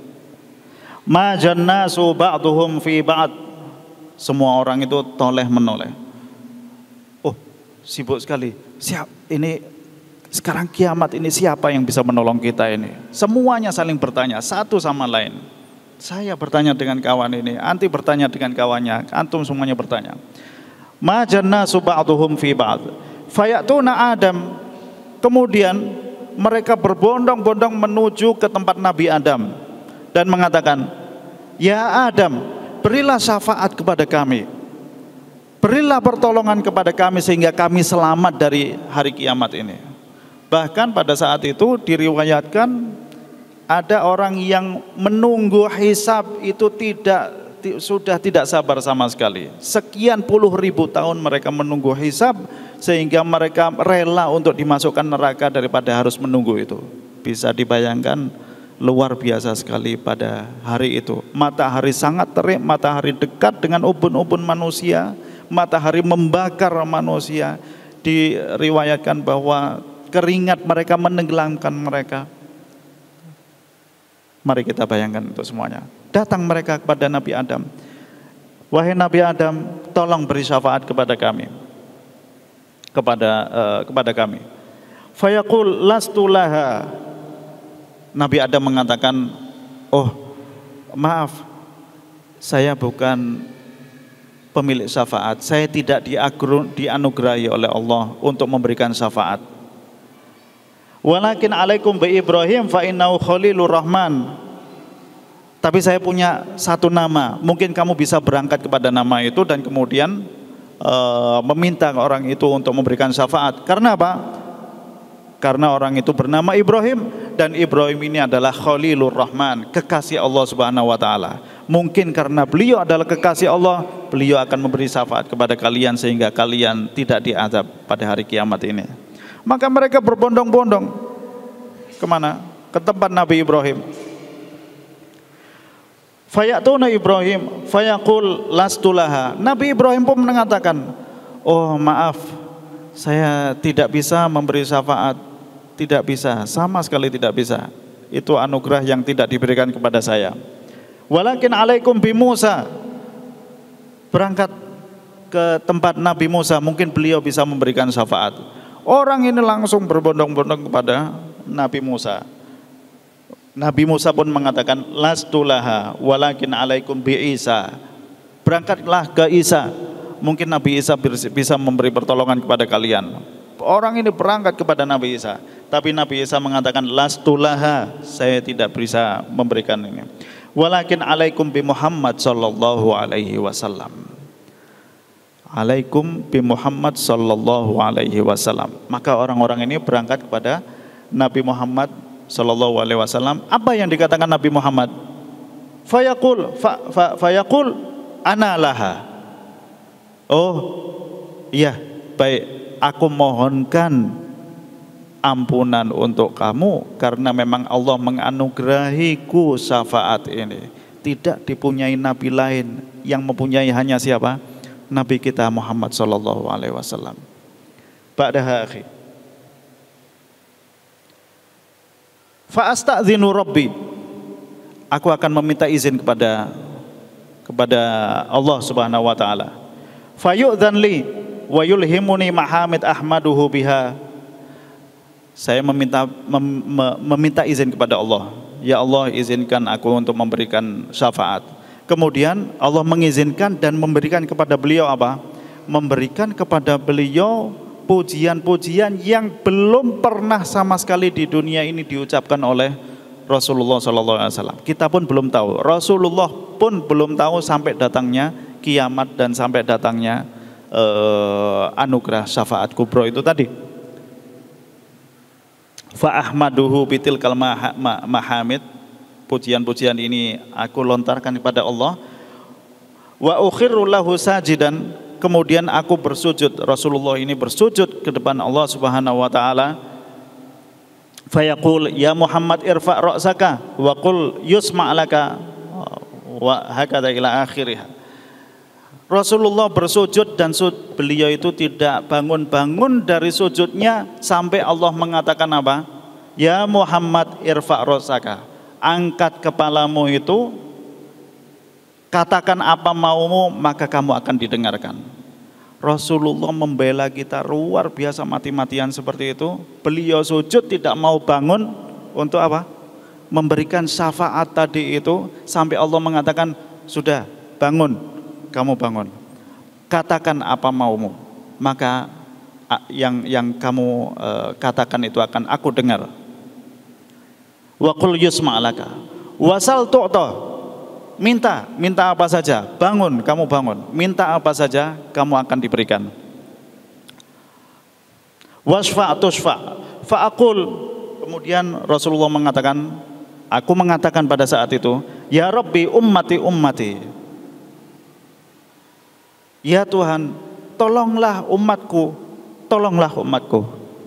ma jannasu ba'duhum fi ba'd, semua orang itu toleh menoleh. Oh, sibuk sekali. Siap, ini sekarang kiamat ini siapa yang bisa menolong kita ini? Semuanya saling bertanya satu sama lain. Saya bertanya dengan kawan ini, anti bertanya dengan kawannya, antum semuanya bertanya. Ma jannasu ba'duhum fi ba'd. Fayatuna Adam, Kemudian mereka berbondong-bondong menuju ke tempat Nabi Adam dan mengatakan, "Ya Adam, berilah syafaat kepada kami. Berilah pertolongan kepada kami sehingga kami selamat dari hari kiamat ini." Bahkan pada saat itu diriwayatkan ada orang yang menunggu hisab itu tidak sudah tidak sabar sama sekali. Sekian puluh ribu tahun mereka menunggu hisab sehingga mereka rela untuk dimasukkan neraka daripada harus menunggu itu. Bisa dibayangkan, luar biasa sekali pada hari itu. Matahari sangat terik, matahari dekat dengan ubun-ubun manusia, matahari membakar manusia. Diriwayatkan bahwa keringat mereka menenggelamkan mereka. Mari kita bayangkan untuk semuanya. Datang mereka kepada Nabi Adam. "Wahai Nabi Adam, tolong beri syafaat kepada kami." Kepada uh, kepada kami. Fayaqul lastu laha. Nabi Adam mengatakan, "Oh, maaf, saya bukan pemilik syafaat. Saya tidak dianugerahi oleh Allah untuk memberikan syafaat. Walakin alaikum bi Ibrahim fa innahu khalilur rahman." Tapi saya punya satu nama, mungkin kamu bisa berangkat kepada nama itu dan kemudian uh, meminta orang itu untuk memberikan syafaat. Karena apa? Karena orang itu bernama Ibrahim dan Ibrahim ini adalah Khalilur Rahman, kekasih Allah Subhanahu wa taala. Mungkin karena beliau adalah kekasih Allah, beliau akan memberi syafaat kepada kalian sehingga kalian tidak diazab pada hari kiamat ini. Maka mereka berbondong-bondong kemana? Ke tempat Nabi Ibrahim. Fayatuna Ibrahim fayaqul lastu laha. Nabi Ibrahim pun mengatakan, "Oh maaf, saya tidak bisa memberi syafaat. Tidak bisa, sama sekali tidak bisa. Itu anugerah yang tidak diberikan kepada saya. Walakin alaikum bi Musa." Berangkat ke tempat Nabi Musa, mungkin beliau bisa memberikan syafaat. Orang ini langsung berbondong-bondong kepada Nabi Musa. Nabi Musa pun mengatakan, "Lastu laha walakin alaikum bi Isa." Berangkatlah ke Isa. Mungkin Nabi Isa bisa memberi pertolongan kepada kalian. Orang ini berangkat kepada Nabi Isa, tapi Nabi Isa mengatakan, "Lastu laha, saya tidak bisa memberikan ini. Walakin alaikum bi Muhammad sallallahu alaihi wasallam." Alaikum bi Muhammad sallallahu alaihi wasallam. Maka orang-orang ini berangkat kepada Nabi Muhammad sallallahu alaihi wasallam. Apa yang dikatakan Nabi Muhammad? Fayaqul fa, fa, fayaqul ana laha. Oh, iya, baik, aku mohonkan ampunan untuk kamu karena memang Allah menganugerahiku syafaat ini. Tidak dipunyai nabi lain, yang mempunyai hanya siapa? Nabi kita Muhammad sallallahu alaihi wasallam. Ba'daha akhi. Fa astadzinu rabbi. Aku akan meminta izin kepada kepada Allah Subhanahu wa taala. Fayu'dzan li wa yulhimuni mahamid ahmaduhu biha. Saya meminta mem, meminta izin kepada Allah. Ya Allah, izinkan aku untuk memberikan syafaat. Kemudian Allah mengizinkan dan memberikan kepada beliau apa? Memberikan kepada beliau pujian-pujian yang belum pernah sama sekali di dunia ini diucapkan oleh Rasulullah sallallahu alaihi wasallam. Kita pun belum tahu, Rasulullah pun belum tahu sampai datangnya kiamat dan sampai datangnya uh, anugerah syafaat kubro itu tadi. Fa ahmaduhu bitilkal mahamid. Pujian-pujian ini aku lontarkan kepada Allah. Wa ukhirru lahu sajidan. Kemudian aku bersujud. Rasulullah ini bersujud ke depan Allah Subhanahu wa taala. Fayaqul ya Muhammad irfa' ra'saka wa qul yusma' laka wa hakadha ila akhirih. Rasulullah bersujud dan beliau itu tidak bangun-bangun dari sujudnya sampai Allah mengatakan apa? Ya Muhammad irfa' ra'saka. Angkat kepalamu itu, katakan apa maumu maka kamu akan didengarkan. Rasulullah membela kita luar biasa mati-matian seperti itu. Beliau sujud tidak mau bangun untuk apa? Memberikan syafaat tadi itu sampai Allah mengatakan sudah bangun, kamu bangun. Katakan apa maumu maka yang yang kamu uh, katakan itu akan aku dengar. Wa qul yusma'laka wasal tu'ta. Minta, minta apa saja, bangun, kamu bangun, minta apa saja, kamu akan diberikan. Wasfa' tusfa' fa'akul. Kemudian Rasulullah mengatakan, aku mengatakan pada saat itu, ya Rabbi ummati ummati. Ya Tuhan, tolonglah umatku, tolonglah umatku.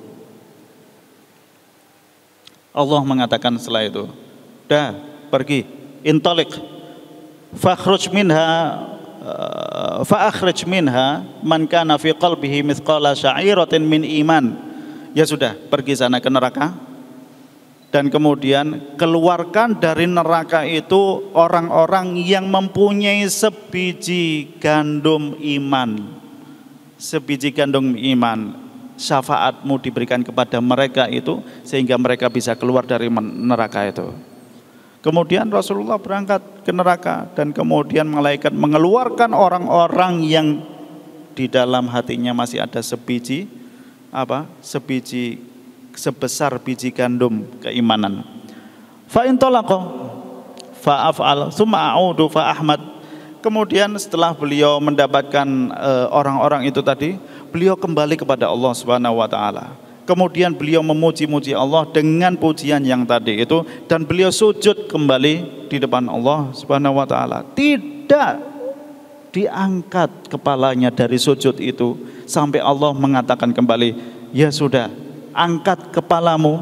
Allah mengatakan setelah itu, dah pergi, intalik. Fakhruj minha fa akhrij minha man kana fi qalbihi mithqala sya'iratin min iman. Ya sudah, pergi sana ke neraka dan kemudian keluarkan dari neraka itu orang-orang yang mempunyai sebiji gandum iman. Sebiji gandum iman. Syafaatmu diberikan kepada mereka itu sehingga mereka bisa keluar dari neraka itu. Kemudian Rasulullah berangkat ke neraka dan kemudian malaikat mengeluarkan orang-orang yang di dalam hatinya masih ada sebiji apa? Sebiji sebesar biji gandum keimanan. Fa in talaqa fa af'al tsumma a'udu fa ahmad. Kemudian setelah beliau mendapatkan uh, orang-orang itu tadi, beliau kembali kepada Allah Subhanahu wa taala. Kemudian beliau memuji-muji Allah dengan pujian yang tadi itu dan beliau sujud kembali di depan Allah Subhanahu wa taala. Tidak diangkat kepalanya dari sujud itu sampai Allah mengatakan kembali, "Ya sudah, angkat kepalamu.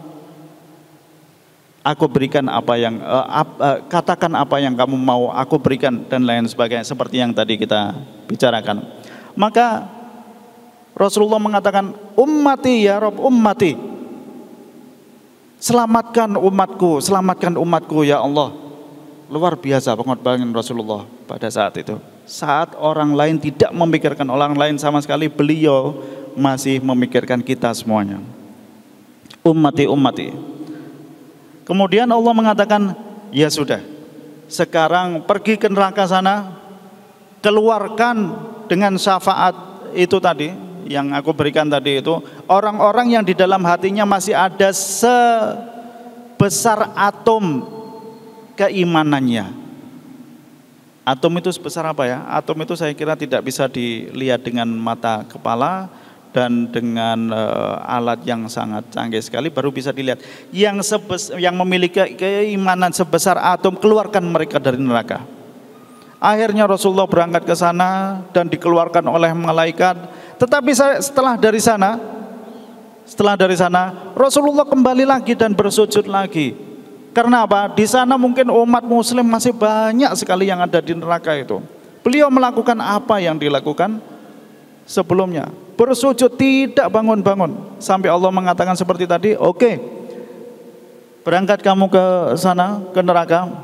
Aku berikan apa yang uh, uh, katakan apa yang kamu mau, aku berikan," dan lain sebagainya seperti yang tadi kita bicarakan. Maka Rasulullah mengatakan, ummati ya Rabb, ummati. Selamatkan umatku, selamatkan umatku ya Allah. Luar biasa pengorbanan Rasulullah pada saat itu. Saat orang lain tidak memikirkan orang lain sama sekali, beliau masih memikirkan kita semuanya. Ummati, ummati. Kemudian Allah mengatakan, ya sudah, sekarang pergi ke neraka sana, keluarkan dengan syafaat itu tadi yang aku berikan tadi itu, orang-orang yang di dalam hatinya masih ada sebesar atom keimanannya. Atom itu sebesar apa ya? Atom itu saya kira tidak bisa dilihat dengan mata kepala dan dengan uh, alat yang sangat canggih sekali baru bisa dilihat. Yang sebes, yang memiliki keimanan sebesar atom, keluarkan mereka dari neraka. Akhirnya Rasulullah berangkat ke sana dan dikeluarkan oleh malaikat. Tetapi setelah dari sana, setelah dari sana Rasulullah kembali lagi dan bersujud lagi. Karena apa? Di sana mungkin umat muslim masih banyak sekali yang ada di neraka itu. Beliau melakukan apa yang dilakukan sebelumnya, bersujud tidak bangun-bangun sampai Allah mengatakan seperti tadi, oke, okay, berangkat kamu ke sana, ke neraka.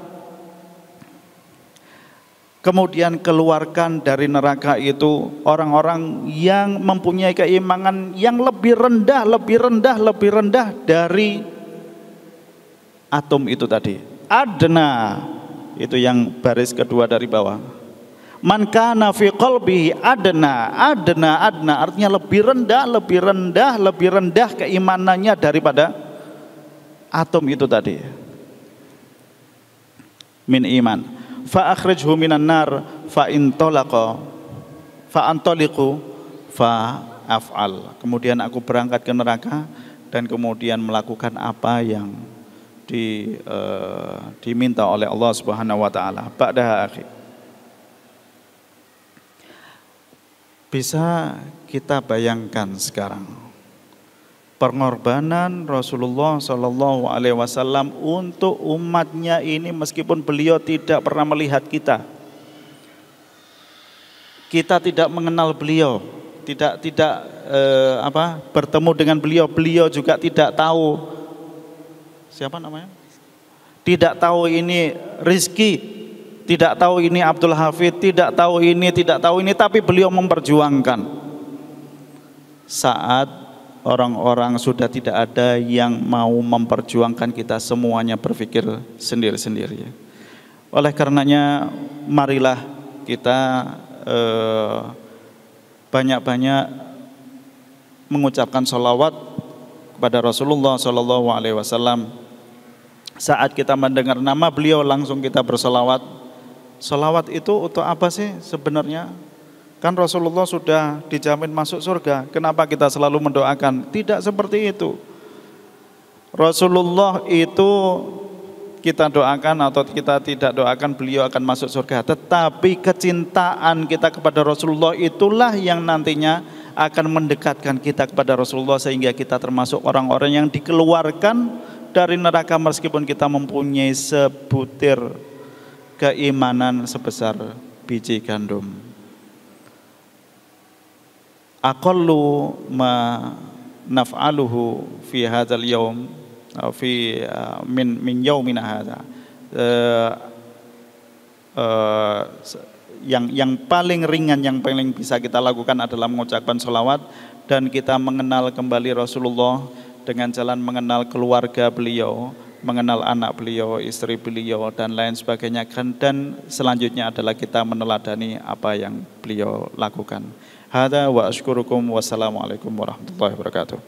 Kemudian keluarkan dari neraka itu orang-orang yang mempunyai keimanan yang lebih rendah, lebih rendah, lebih rendah dari atom itu tadi. Adna, itu yang baris kedua dari bawah. Man kana fi qalbihi adna, adna, adna, artinya lebih rendah, lebih rendah, lebih rendah keimanannya daripada atom itu tadi. Min iman. Fa akhrijhu minan nar fa in talaqa fa antaliqu fa af'al. Kemudian aku berangkat ke neraka dan kemudian melakukan apa yang di, uh, diminta oleh Allah Subhanahu wa taala. Ba'da akhi. Bisa kita bayangkan sekarang pengorbanan Rasulullah Shallallahu Alaihi Wasallam untuk umatnya ini, meskipun beliau tidak pernah melihat kita, kita tidak mengenal beliau, tidak tidak eh, apa bertemu dengan beliau, beliau juga tidak tahu siapa namanya, tidak tahu ini Rizki, tidak tahu ini Abdul Hafid, tidak tahu ini, tidak tahu ini, tapi beliau memperjuangkan saat orang-orang sudah tidak ada yang mau memperjuangkan, kita semuanya berpikir sendiri-sendiri. Oleh karenanya marilah kita eh, banyak-banyak mengucapkan sholawat kepada Rasulullah Shallallahu Alaihi Wasallam. Saat kita mendengar nama beliau langsung kita bersolawat. Solawat itu untuk apa sih sebenarnya? Kan Rasulullah sudah dijamin masuk surga. Kenapa kita selalu mendoakan? Tidak seperti itu. Rasulullah itu kita doakan atau kita tidak doakan beliau akan masuk surga, tetapi kecintaan kita kepada Rasulullah itulah yang nantinya akan mendekatkan kita kepada Rasulullah sehingga kita termasuk orang-orang yang dikeluarkan dari neraka meskipun kita mempunyai sebutir keimanan sebesar biji gandum. Aqallu ma naf'aluhu fi hadzal yaum fi uh, min min yaumina hadza uh, uh, yang yang paling ringan yang paling bisa kita lakukan adalah mengucapkan sholawat dan kita mengenal kembali Rasulullah dengan jalan mengenal keluarga beliau, mengenal anak beliau, istri beliau dan lain sebagainya, dan selanjutnya adalah kita meneladani apa yang beliau lakukan. Hadza wa asykurukum wassalamualaikum warahmatullahi wabarakatuh.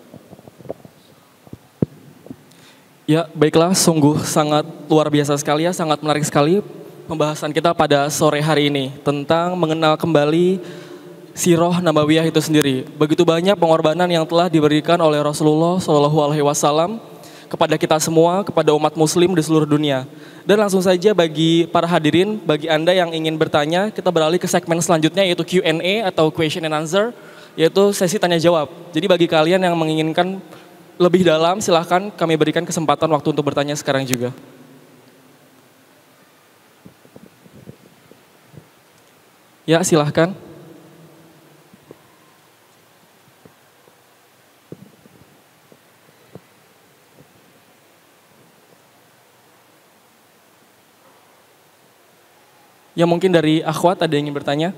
Ya, baiklah, sungguh sangat luar biasa sekali ya, sangat menarik sekali pembahasan kita pada sore hari ini tentang mengenal kembali Sirah Nabawiyah itu sendiri. Begitu banyak pengorbanan yang telah diberikan oleh Rasulullah Shallallahu Alaihi Wasallam kepada kita semua, kepada umat Muslim di seluruh dunia. Dan langsung saja bagi para hadirin, bagi Anda yang ingin bertanya, kita beralih ke segmen selanjutnya yaitu Q and A atau Question and Answer, yaitu sesi tanya jawab. Jadi bagi kalian yang menginginkan lebih dalam, silahkan kami berikan kesempatan waktu untuk bertanya sekarang juga. Ya, silahkan. Ya, mungkin dari akhwat ada yang ingin bertanya?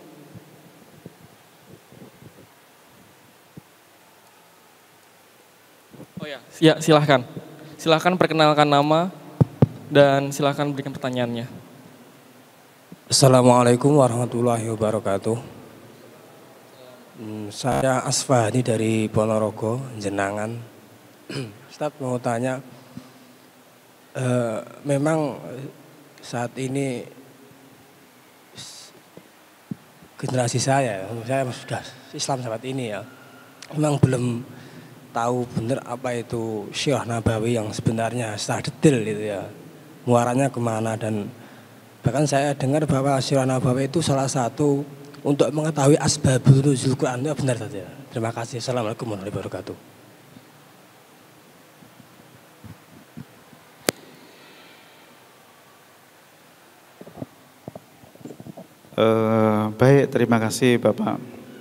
Oh ya, ya silahkan. Silahkan perkenalkan nama dan silahkan berikan pertanyaannya. Assalamualaikum warahmatullahi wabarakatuh. Hmm, saya Asfahani dari Ponorogo, Jenangan. Ustaz mau tanya, eh, memang saat ini generasi saya, saya sudah Islam saat ini ya, memang belum tahu benar apa itu Sirah Nabawi yang sebenarnya secara detail gitu ya, muaranya kemana, dan bahkan saya dengar bahwa Sirah Nabawi itu salah satu untuk mengetahui asbabul nuzul Quran. Itu benar saja. Terima kasih. Assalamualaikum warahmatullahi wabarakatuh. Uh, baik, terima kasih Bapak.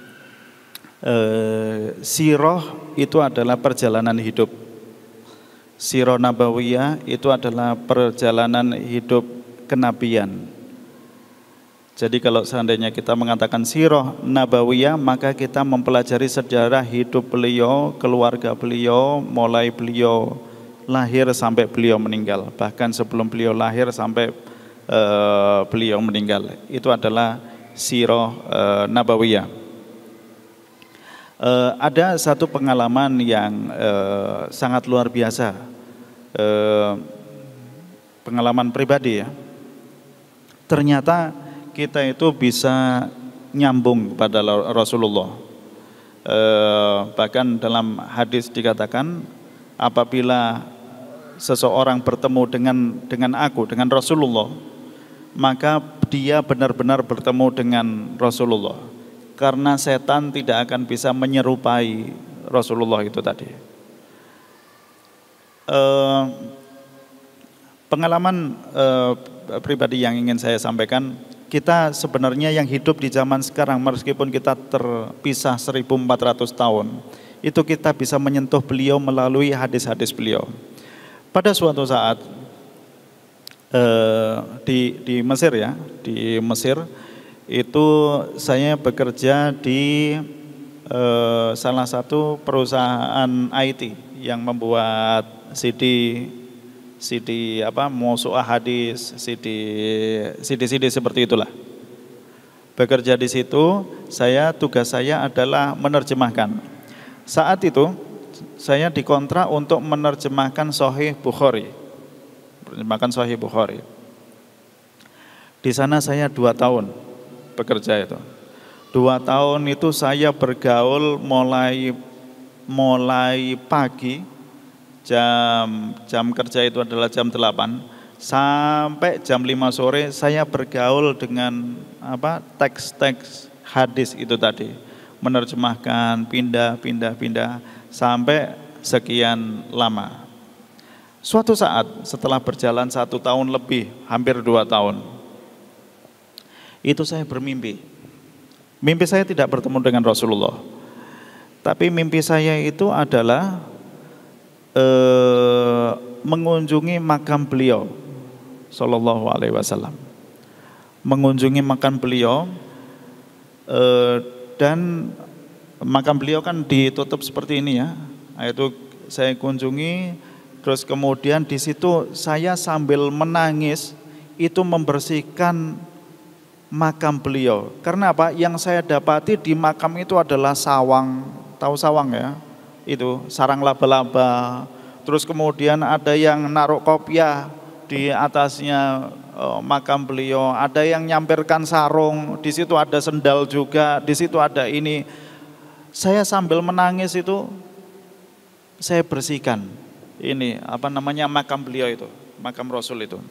Uh, Sirah itu adalah perjalanan hidup. Sirah Nabawiyah itu adalah perjalanan hidup kenabian. Jadi kalau seandainya kita mengatakan Sirah Nabawiyah, maka kita mempelajari sejarah hidup beliau, keluarga beliau, mulai beliau lahir sampai beliau meninggal. Bahkan sebelum beliau lahir sampai Uh, beliau meninggal, itu adalah Sirah uh, Nabawiyah. Uh, ada satu pengalaman yang uh, sangat luar biasa, uh, pengalaman pribadi ya. Ternyata kita itu bisa nyambung kepada Rasulullah. Uh, bahkan dalam hadis dikatakan, apabila seseorang bertemu dengan dengan aku, dengan Rasulullah, maka dia benar-benar bertemu dengan Rasulullah, karena setan tidak akan bisa menyerupai Rasulullah itu tadi. Uh, pengalaman uh, pribadi yang ingin saya sampaikan, kita sebenarnya yang hidup di zaman sekarang, meskipun kita terpisah seribu empat ratus tahun, itu kita bisa menyentuh beliau melalui hadis-hadis beliau. Pada suatu saat eh, di di Mesir ya, di Mesir itu saya bekerja di eh, salah satu perusahaan I T yang membuat C D C D apa Mausu'ah hadis, C D C D C D seperti itulah. Bekerja di situ, saya tugas saya adalah menerjemahkan. Saat itu saya dikontrak untuk menerjemahkan Sahih Bukhari, menerjemahkan Sahih Bukhari. Di sana saya dua tahun bekerja itu. Dua tahun itu saya bergaul mulai mulai pagi, jam jam kerja itu adalah jam delapan sampai jam lima sore saya bergaul dengan apa teks-teks hadis itu tadi, menerjemahkan pindah pindah pindah sampai sekian lama. Suatu saat setelah berjalan satu tahun lebih, hampir dua tahun, itu saya bermimpi. Mimpi saya tidak bertemu dengan Rasulullah, tapi mimpi saya itu adalah eh, mengunjungi makam beliau Sallallahu Alaihi Wasallam, mengunjungi makam beliau eh, dan makam beliau kan ditutup seperti ini ya. Itu saya kunjungi, terus kemudian di situ saya sambil menangis itu membersihkan makam beliau. Karena apa? Yang saya dapati di makam itu adalah sawang, tahu sawang ya? Itu sarang laba-laba. Terus kemudian ada yang naruh kopiah di atasnya oh, makam beliau, ada yang nyampirkan sarung, di situ ada sendal juga, di situ ada ini. Saya sambil menangis itu saya bersihkan ini apa namanya makam beliau itu, makam Rasul itu.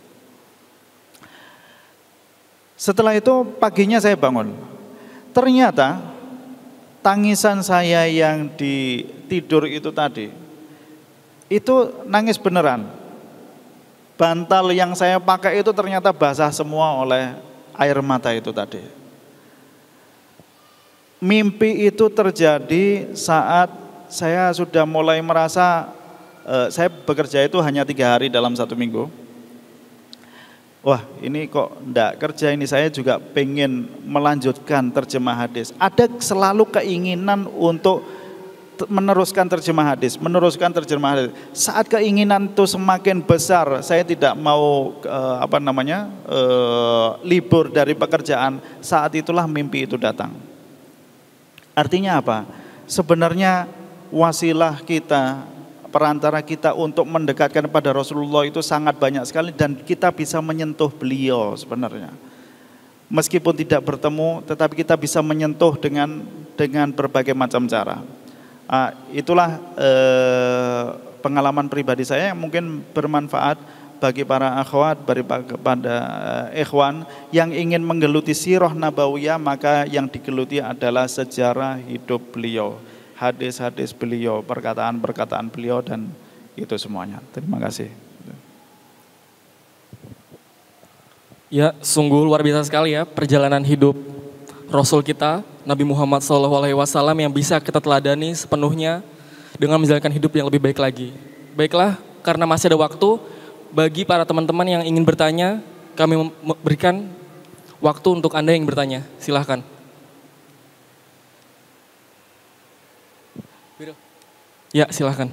Setelah itu paginya saya bangun. Ternyata tangisan saya yang di tidur itu tadi, itu nangis beneran. Bantal yang saya pakai itu ternyata basah semua oleh air mata itu tadi. Mimpi itu terjadi saat saya sudah mulai merasa, eh, saya bekerja itu hanya tiga hari dalam satu minggu. Wah ini kok enggak kerja ini, saya juga pengen melanjutkan terjemah hadis. Ada selalu keinginan untuk meneruskan terjemah hadis, meneruskan terjemah hadis. Saat keinginan itu semakin besar, saya tidak mau eh, apa namanya eh, libur dari pekerjaan. Saat itulah mimpi itu datang. Artinya apa? Sebenarnya wasilah kita, perantara kita untuk mendekatkan kepada Rasulullah itu sangat banyak sekali dan kita bisa menyentuh beliau sebenarnya. Meskipun tidak bertemu, tetapi kita bisa menyentuh dengan dengan berbagai macam cara. Uh, itulah uh, pengalaman pribadi saya yang mungkin bermanfaat bagi para akhwat, bagi kepada uh, ikhwan yang ingin menggeluti sirah nabawiyah, maka yang digeluti adalah sejarah hidup beliau, hadis-hadis beliau, perkataan-perkataan beliau dan itu semuanya. Terima kasih. Ya, sungguh luar biasa sekali ya perjalanan hidup Rasul kita, Nabi Muhammad shallallahu alaihi wasallam yang bisa kita teladani sepenuhnya dengan menjalankan hidup yang lebih baik lagi. Baiklah, karena masih ada waktu bagi para teman-teman yang ingin bertanya, kami memberikan waktu untuk Anda yang bertanya. Silahkan. Ya, silahkan.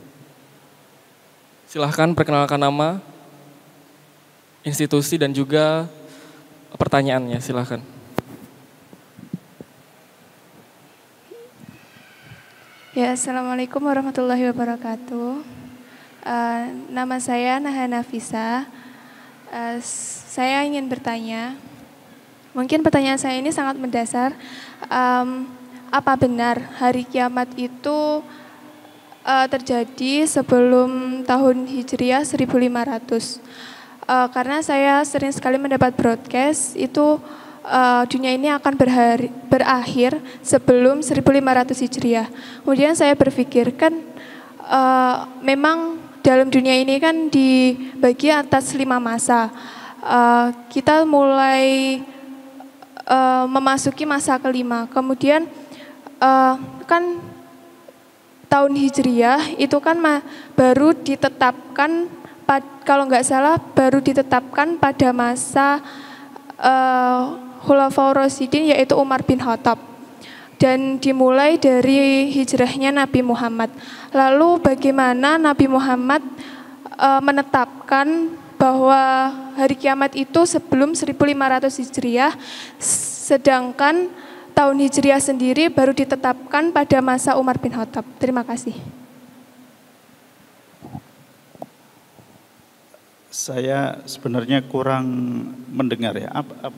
Silahkan perkenalkan nama, institusi dan juga pertanyaannya, silahkan. Ya, assalamualaikum warahmatullahi wabarakatuh. Uh, nama saya Naha Nafisa. Uh, saya ingin bertanya, mungkin pertanyaan saya ini sangat mendasar. Um, apa benar hari kiamat itu uh, terjadi sebelum tahun Hijriah seribu lima ratus? Uh, karena saya sering sekali mendapat broadcast itu uh, dunia ini akan berhari, berakhir sebelum seribu lima ratus Hijriah. Kemudian saya berpikir kan uh, memang dalam dunia ini kan dibagi atas lima masa. Uh, kita mulai uh, memasuki masa kelima. Kemudian uh, kan tahun Hijriah itu kan ma- baru ditetapkan, pad- kalau nggak salah baru ditetapkan pada masa uh, Khulafaur Rasyidin yaitu Umar bin Khattab. Dan dimulai dari hijrahnya Nabi Muhammad. Lalu bagaimana Nabi Muhammad uh, menetapkan bahwa hari kiamat itu sebelum seribu lima ratus Hijriah, sedangkan tahun Hijriah sendiri baru ditetapkan pada masa Umar bin Khattab? Terima kasih. Saya sebenarnya kurang mendengar ya. Apa, apa?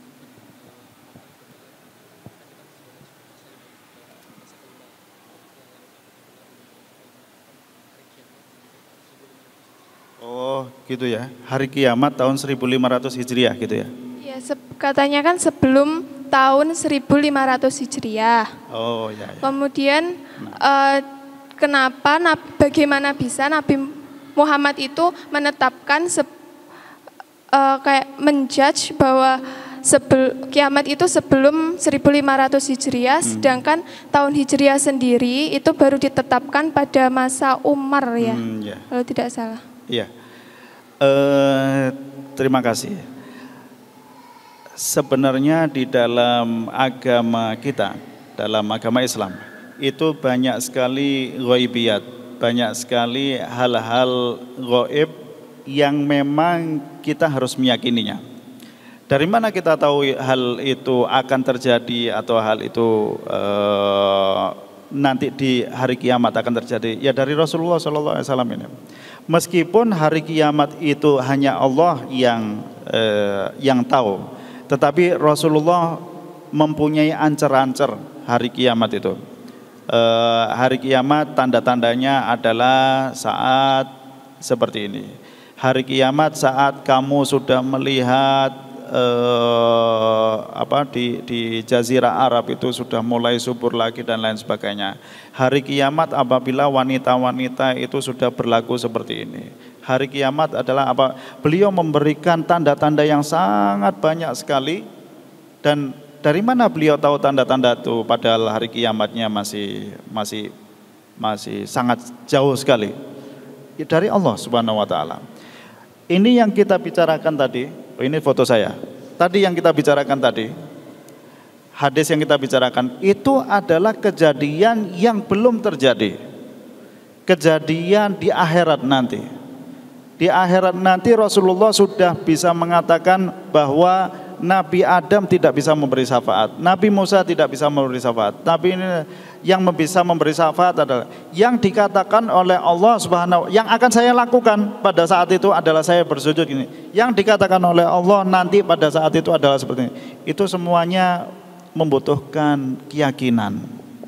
Oh, gitu ya. Hari kiamat tahun seribu lima ratus Hijriah gitu ya. Ya, katanya kan sebelum tahun seribu lima ratus Hijriah. Oh, ya, ya. Kemudian eh, kenapa bagaimana bisa Nabi Muhammad itu menetapkan se, uh, kayak menjudge bahwa sebel, kiamat itu sebelum seribu lima ratus Hijriah, hmm. sedangkan tahun Hijriah sendiri itu baru ditetapkan pada masa Umar ya, hmm, ya. Kalau tidak salah. Iya, uh, terima kasih. Sebenarnya di dalam agama kita, dalam agama Islam, itu banyak sekali ghaibiyat. Banyak sekali hal-hal gaib yang memang kita harus meyakininya. Dari mana kita tahu hal itu akan terjadi atau hal itu uh, nanti di hari kiamat akan terjadi? Ya dari Rasulullah shallallahu alaihi wasallam ini. Meskipun hari kiamat itu hanya Allah yang uh, yang tahu, tetapi Rasulullah mempunyai ancer-ancer hari kiamat itu. Uh, hari kiamat tanda-tandanya adalah saat seperti ini. Hari kiamat saat kamu sudah melihat uh, apa di di Jazirah Arab itu sudah mulai subur lagi dan lain sebagainya. Hari kiamat apabila wanita-wanita itu sudah berlaku seperti ini. Hari kiamat adalah apa? Beliau memberikan tanda-tanda yang sangat banyak sekali. Dan dari mana beliau tahu tanda-tanda itu padahal hari kiamatnya masih masih masih sangat jauh sekali? Ya, dari Allah Subhanahu wa taala. Ini yang kita bicarakan tadi, oh ini foto saya. Tadi yang kita bicarakan tadi, hadis yang kita bicarakan itu adalah kejadian yang belum terjadi. Kejadian di akhirat nanti. Di akhirat nanti Rasulullah sudah bisa mengatakan bahwa Nabi Adam tidak bisa memberi syafaat, Nabi Musa tidak bisa memberi syafaat. Tapi ini yang bisa memberi syafaat adalah yang dikatakan oleh Allah Subhanahu, yang akan saya lakukan pada saat itu adalah saya bersujud ini. Yang dikatakan oleh Allah nanti pada saat itu adalah seperti ini. Itu semuanya membutuhkan keyakinan.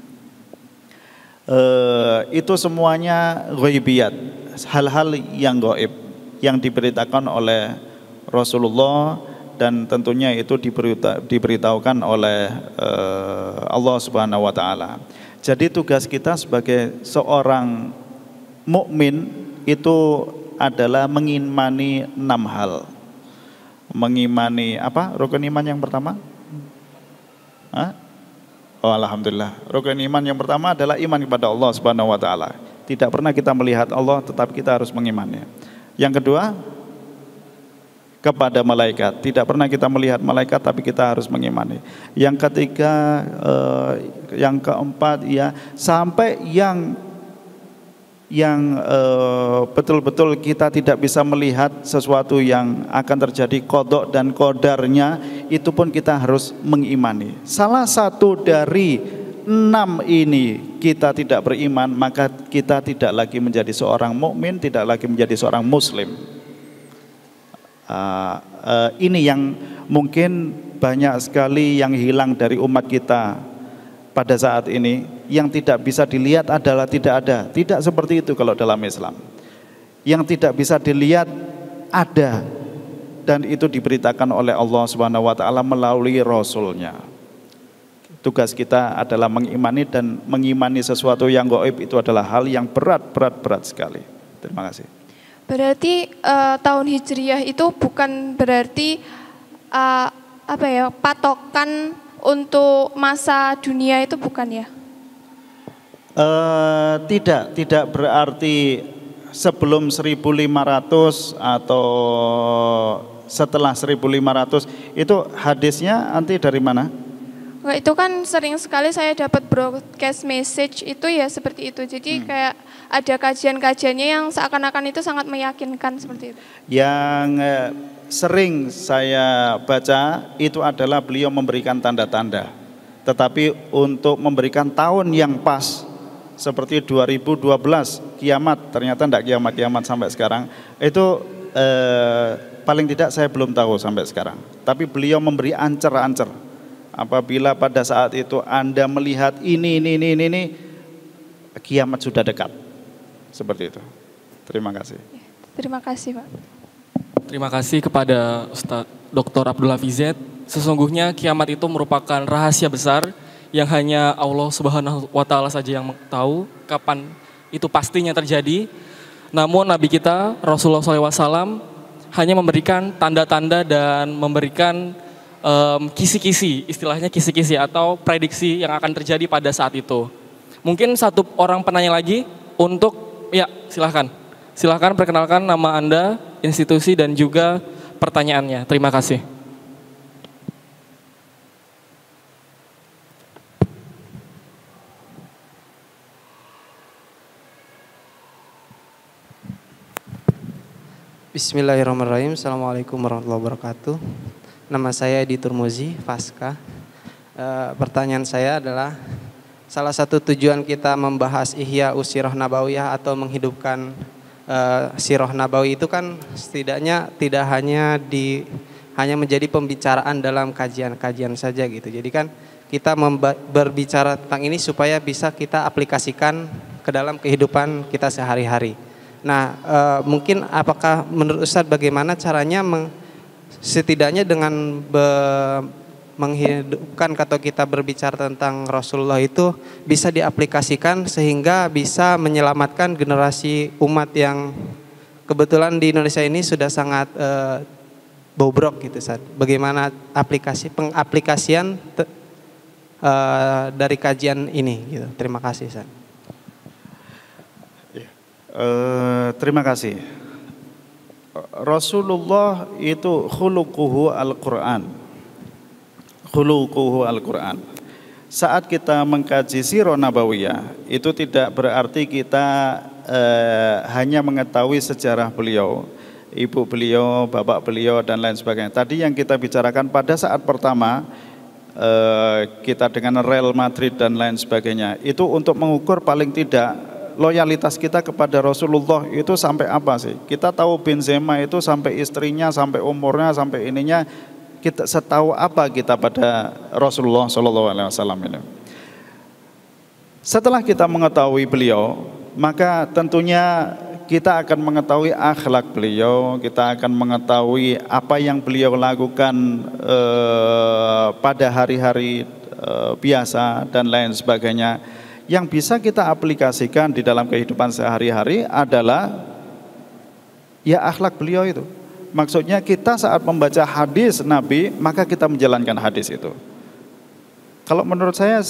E, itu semuanya ghaibiyat, hal-hal yang gaib yang diberitakan oleh Rasulullah. Dan tentunya itu diberita, diberitahukan oleh uh, Allah Subhanahu wa taala. Jadi tugas kita sebagai seorang mukmin itu adalah mengimani enam hal. Mengimani apa? Rukun iman yang pertama? Hah? Oh, alhamdulillah. Rukun iman yang pertama adalah iman kepada Allah Subhanahu wa taala. Tidak pernah kita melihat Allah, tetapi kita harus mengimani. Yang kedua, kepada malaikat. Tidak pernah kita melihat malaikat, tapi kita harus mengimani. Yang ketiga, eh, yang keempat, ya sampai yang yang eh, betul-betul kita tidak bisa melihat sesuatu yang akan terjadi qadha dan qadarnya, itu pun kita harus mengimani. Salah satu dari enam ini kita tidak beriman, maka kita tidak lagi menjadi seorang mukmin, tidak lagi menjadi seorang muslim. Uh, uh, ini yang mungkin banyak sekali yang hilang dari umat kita pada saat ini. Yang tidak bisa dilihat adalah tidak ada. Tidak seperti itu kalau dalam Islam. Yang tidak bisa dilihat ada, dan itu diberitakan oleh Allah Subhanahu wa taala melalui Rasulnya. Tugas kita adalah mengimani, dan mengimani sesuatu yang gaib itu adalah hal yang berat, berat, berat sekali. Terima kasih. Berarti uh, tahun Hijriah itu bukan berarti uh, apa ya, patokan untuk masa dunia itu, bukan ya? Uh, tidak, tidak berarti sebelum seribu lima ratus atau setelah seribu lima ratus. Itu hadisnya nanti dari mana? Wah, itu kan sering sekali saya dapat broadcast message itu ya seperti itu. Jadi hmm. kayak ada kajian-kajiannya yang seakan-akan itu sangat meyakinkan seperti itu. Yang eh, sering saya baca itu adalah beliau memberikan tanda-tanda. Tetapi untuk memberikan tahun yang pas seperti dua ribu dua belas kiamat, ternyata tidak kiamat-kiamat sampai sekarang, itu eh, paling tidak saya belum tahu sampai sekarang. Tapi beliau memberi ancer-ancer. Apabila pada saat itu Anda melihat ini, ini, ini, ini, ini kiamat sudah dekat. Seperti itu. Terima kasih. Terima kasih, Pak. Terima kasih kepada Ustadz doktor Abdul Hafizet. Sesungguhnya kiamat itu merupakan rahasia besar yang hanya Allah Subhanahu wa Ta'ala saja yang tahu kapan itu pastinya terjadi. Namun Nabi kita Rasulullah shallallahu alaihi wasallam hanya memberikan tanda-tanda dan memberikan um, kisi-kisi, istilahnya kisi-kisi atau prediksi yang akan terjadi pada saat itu. Mungkin satu orang penanya lagi untuk, ya silahkan. Silahkan perkenalkan nama Anda, institusi dan juga pertanyaannya. Terima kasih. Bismillahirrahmanirrahim. Assalamualaikum warahmatullahi wabarakatuh. Nama saya Edi Turmuzi, Faska. E, pertanyaan saya adalah, salah satu tujuan kita membahas Ihya Usirah Nabawiyah atau menghidupkan e, Sirah Nabawi itu kan setidaknya tidak hanya di hanya menjadi pembicaraan dalam kajian-kajian saja gitu. Jadi kan kita memba- berbicara tentang ini supaya bisa kita aplikasikan ke dalam kehidupan kita sehari-hari. Nah, e, mungkin apakah menurut Ustadz bagaimana caranya meng, setidaknya dengan be, menghidupkan atau kita berbicara tentang Rasulullah itu bisa diaplikasikan sehingga bisa menyelamatkan generasi umat yang kebetulan di Indonesia ini sudah sangat e, bobrok gitu Ustadz. Bagaimana aplikasi pengaplikasian te, e, dari kajian ini gitu. Terima kasih Ustadz. Uh, terima kasih. Rasulullah itu khuluquhu Al-Quran. Khuluquhu Al-Quran. Saat kita mengkaji Sirah Nabawiyah, itu tidak berarti kita uh, hanya mengetahui sejarah beliau, ibu beliau, bapak beliau dan lain sebagainya. Tadi yang kita bicarakan pada saat pertama uh, kita dengan Real Madrid dan lain sebagainya, itu untuk mengukur paling tidak loyalitas kita kepada Rasulullah itu sampai apa sih? Kita tahu Benzema itu sampai istrinya, sampai umurnya, sampai ininya, kita setahu apa kita pada Rasulullah Shallallahu Alaihi Wasallam ini? Setelah kita mengetahui beliau, maka tentunya kita akan mengetahui akhlak beliau, kita akan mengetahui apa yang beliau lakukan eh, pada hari-hari eh, biasa dan lain sebagainya. Yang bisa kita aplikasikan di dalam kehidupan sehari-hari adalah ya akhlak beliau itu. Maksudnya kita saat membaca hadis Nabi, maka kita menjalankan hadis itu. Kalau menurut saya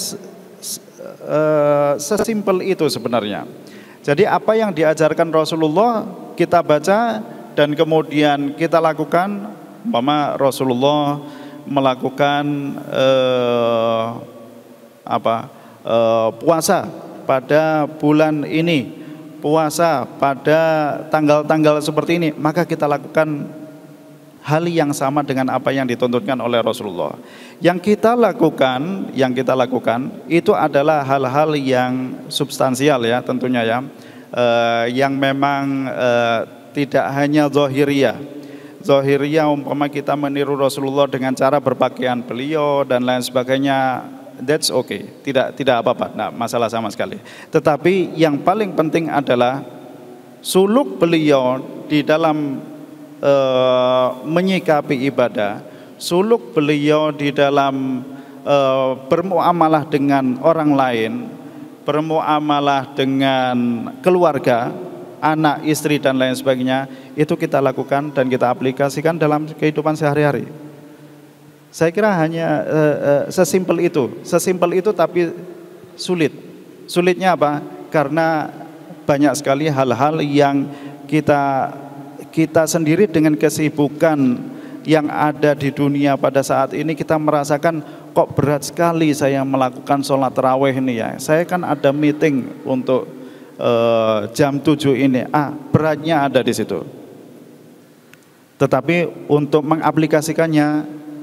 sesimpel itu sebenarnya. Jadi apa yang diajarkan Rasulullah kita baca dan kemudian kita lakukan. Umpama Rasulullah melakukan eh, apa? Uh, puasa pada bulan ini, puasa pada tanggal-tanggal seperti ini, maka kita lakukan hal yang sama dengan apa yang dituntutkan oleh Rasulullah. Yang kita lakukan, yang kita lakukan itu adalah hal-hal yang substansial ya tentunya ya, uh, yang memang uh, tidak hanya zahiriyah. Zahiriyah umpama kita meniru Rasulullah dengan cara berpakaian beliau dan lain sebagainya. That's okay, tidak tidak apa-apa, nah, masalah sama sekali. Tetapi yang paling penting adalah suluk beliau di dalam uh, menyikapi ibadah, suluk beliau di dalam uh, bermuamalah dengan orang lain, bermuamalah dengan keluarga, anak, istri dan lain sebagainya, itu kita lakukan dan kita aplikasikan dalam kehidupan sehari-hari. Saya kira hanya uh, uh, sesimpel itu, sesimpel itu tapi sulit. Sulitnya apa? Karena banyak sekali hal-hal yang kita kita sendiri dengan kesibukan yang ada di dunia pada saat ini kita merasakan kok berat sekali saya melakukan sholat tarawih ini ya. Saya kan ada meeting untuk uh, jam tujuh ini. Ah, beratnya ada di situ. Tetapi untuk mengaplikasikannya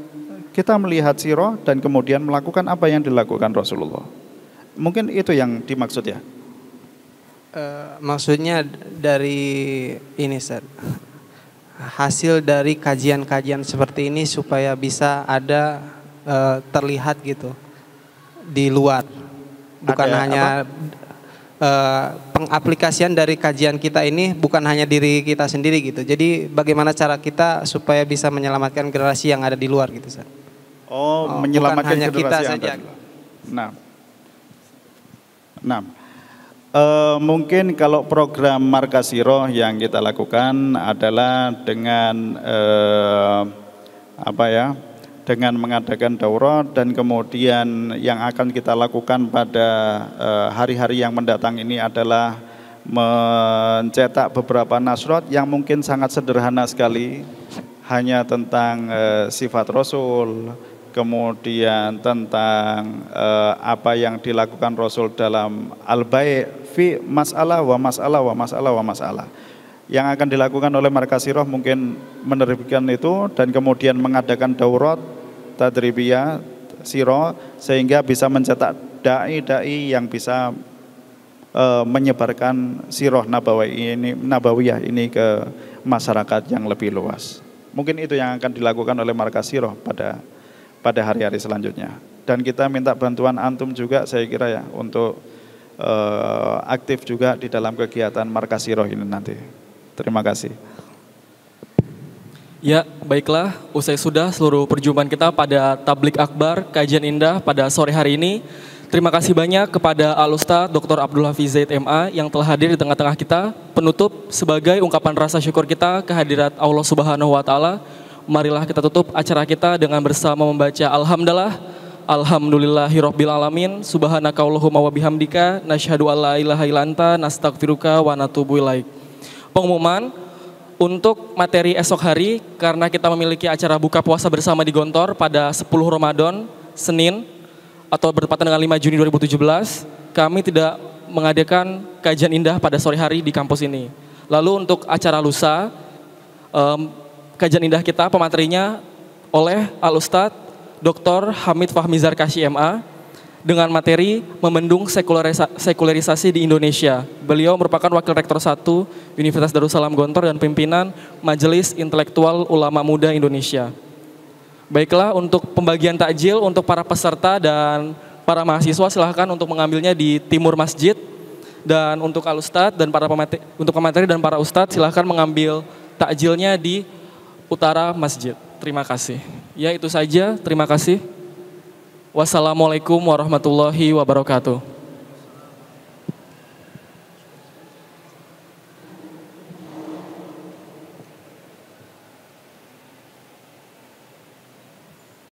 kita melihat sirah dan kemudian melakukan apa yang dilakukan Rasulullah. Mungkin itu yang dimaksud ya. Uh, maksudnya dari ini Ustaz, hasil dari kajian-kajian seperti ini supaya bisa ada uh, terlihat gitu di luar, bukan Ada hanya uh, pengaplikasian dari kajian kita ini bukan hanya diri kita sendiri gitu. Jadi bagaimana cara kita supaya bisa menyelamatkan generasi yang ada di luar gitu Ustaz. Oh, Oh, menyelamatkan bukan hanya generasi kita yang saja. ada. Nah, nah. Uh, mungkin kalau program Markas Sirah yang kita lakukan adalah dengan uh, apa ya, dengan mengadakan daurah dan kemudian yang akan kita lakukan pada uh, hari-hari yang mendatang ini adalah mencetak beberapa nasrot yang mungkin sangat sederhana sekali, hanya tentang uh, sifat Rasul, kemudian tentang uh, apa yang dilakukan Rasul dalam al-bai' fi masalah wa masalah wa masalah wa masalah. Yang akan dilakukan oleh Markas Sirah mungkin menerbitkan itu dan kemudian mengadakan daurat tadribiyah sirah sehingga bisa mencetak dai-dai yang bisa uh, menyebarkan sirah nabawiyah ini, nabawiyah ini ke masyarakat yang lebih luas. Mungkin itu yang akan dilakukan oleh Markas Sirah pada pada hari-hari selanjutnya. Dan kita minta bantuan antum juga saya kira ya untuk uh, aktif juga di dalam kegiatan Markas Sirah ini nanti. Terima kasih. Ya, baiklah, usai sudah seluruh perjumpaan kita pada Tablik Akbar Kajian Indah pada sore hari ini. Terima kasih banyak kepada Al-Ustadz Doktor Abdul Hafiz Zaid M A yang telah hadir di tengah-tengah kita. Penutup sebagai ungkapan rasa syukur kita kehadirat Allah Subhanahu wa taala. Marilah kita tutup acara kita dengan bersama membaca Alhamdulillah, Alhamdulillahirabbil alamin, subhanakallahumma wa bihamdika, nasyhadu alla ilaha illa anta, nastaghfiruka wa natubu ilaik. Pengumuman untuk materi esok hari, karena kita memiliki acara buka puasa bersama di Gontor pada sepuluh Ramadan, Senin, atau bertepatan dengan lima Juni dua ribu tujuh belas, kami tidak mengadakan kajian indah pada sore hari di kampus ini. Lalu untuk acara lusa, um, kajian indah kita pematerinya oleh Al-Ustadz Doktor Hamid Fahmi Zarkashi M A dengan materi membendung sekulerisa- sekularisasi di Indonesia. Beliau merupakan Wakil Rektor satu Universitas Darussalam Gontor dan pimpinan Majelis Intelektual Ulama Muda Indonesia. Baiklah, untuk pembagian takjil untuk para peserta dan para mahasiswa silahkan untuk mengambilnya di timur masjid, dan untuk Al-Ustadz dan para pemateri, untuk pemateri dan para ustadz silahkan mengambil takjilnya di utara masjid. Terima kasih. Ya, itu saja. Terima kasih. Wassalamualaikum warahmatullahi wabarakatuh.